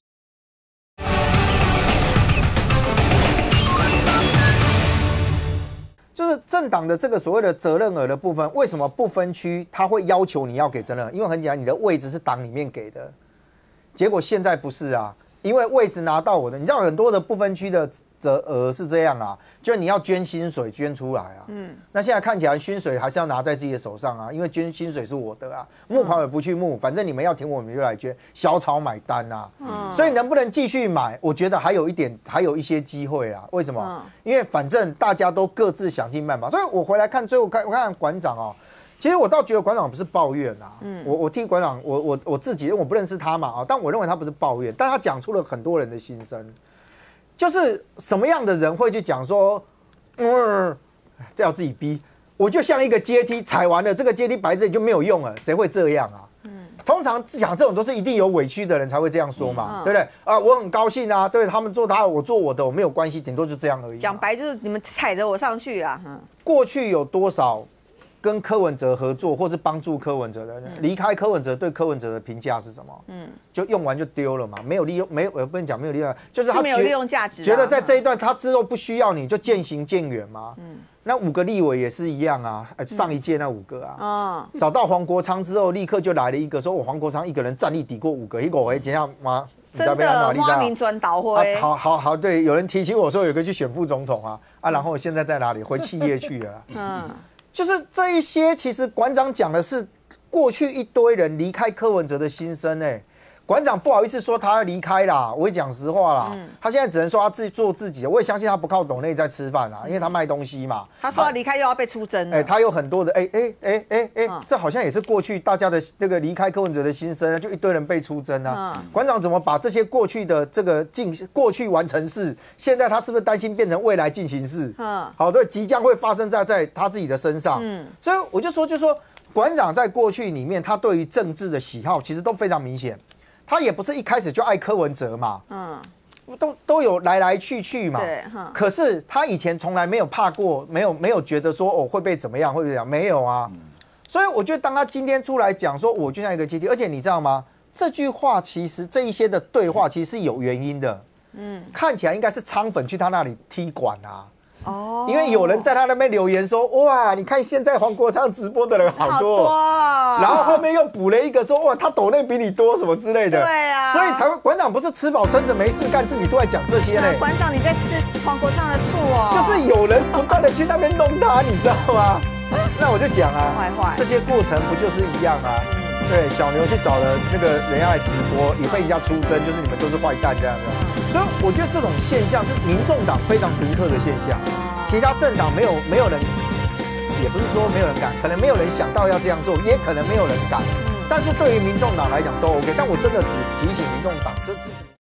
就是政党的这个所谓的责任额的部分，为什么不分区他会要求你要给责任额？因为很简单，你的位置是党里面给的，结果现在不是啊，因为位置拿到我的，你知道很多的不分区的责额是这样啊，就是你要捐薪水捐出来啊，嗯，那现在看起来薪水还是要拿在自己的手上啊，因为捐薪水是我的啊，募款也不去募，反正你们要挺我们就来捐，小草买单啊，嗯，所以能不能继续买，我觉得还有一点，还有一些机会啊，为什么？嗯、因为反正大家都各自想尽办法，所以我回来看最后看我看馆长哦。其实我倒觉得馆长不是抱怨啊，嗯，我我替馆长，我我我自己，因为我不认识他嘛啊，但我认为他不是抱怨，但他讲出了很多人的心声，就是什么样的人会去讲说，嗯，这要自己逼，我就像一个阶梯，踩完了这个阶梯摆这里就没有用了，谁会这样啊？嗯，通常讲这种都是一定有委屈的人才会这样说嘛，嗯、对不对？啊，我很高兴啊，对他们做他，我做我的，我没有关系，顶多就这样而已。 讲白就是你们踩着我上去啊，嗯， 过去有多少？跟柯文哲合作，或是帮助柯文哲的人，离开柯文哲对柯文哲的评价是什么？嗯，就用完就丢了嘛，没有利用，没有，我不能讲没有利用，就是他没有利用价值， 觉得在这一段他之后不需要你就渐行渐远嘛。嗯，那五个立委也是一样啊，上一届那五个啊，嗯，找到黄国昌之后，立刻就来了一个说，我黄国昌一个人战力抵过五个，一个回怎样吗？ 真的花民转导回、 啊，好好好，对，有人提醒我说有个去选副总统啊，啊，然后现在在哪里？回企业去了。嗯。就是这一些，其实馆长讲的是过去一堆人离开柯文哲的心声。哎，馆长不好意思说他要离开啦，我会讲实话啦。嗯、他现在只能说他自己做自己的，我也相信他不靠斗内在吃饭啦，因为他卖东西嘛。 他说要离开又要被出征了。 哎、欸，他有很多的哎哎哎哎哎，这好像也是过去大家的那个离开柯文哲的心声，就一堆人被出征啊。嗯、馆长怎么把这些过去的这个进过去完成式，现在他是不是担心变成未来进行式？嗯，好，对，即将会发生在在他自己的身上。嗯，所以我就说，就说馆长在过去里面，他对于政治的喜好其实都非常明显。他也不是一开始就爱柯文哲嘛，嗯，都都有来来去去嘛，对，可是他以前从来没有怕过，没有没有觉得说哦会被怎么样，会被怎么样，没有啊。嗯、所以我觉得当他今天出来讲说，我就像一个阶梯，而且你知道吗？这句话其实这一些的对话其实是有原因的，嗯，看起来应该是仓粉去他那里踢馆啊。哦，因为有人在他那边留言说，哇，你看现在黄国昌直播的人好多，好多啊、然后后面又补了一个说，哇，他抖内比你多什么之类的， 对啊， 所以才会馆长不是吃饱撑着没事干，自己都在讲这些呢。 馆长你在吃黄国昌的醋哦， 就是有人不断的去那边弄他，你知道吗？那我就讲啊， 坏坏， 这些过程不就是一样啊？对，小牛去找了那个人家来直播，也被人家出征，就是你们都是坏蛋这样的。所以我觉得这种现象是民众党非常独特的现象，其他政党没有没有人，也不是说没有人敢，可能没有人想到要这样做，也可能没有人敢。但是对于民众党来讲都 OK。但我真的只提醒民众党，就支持。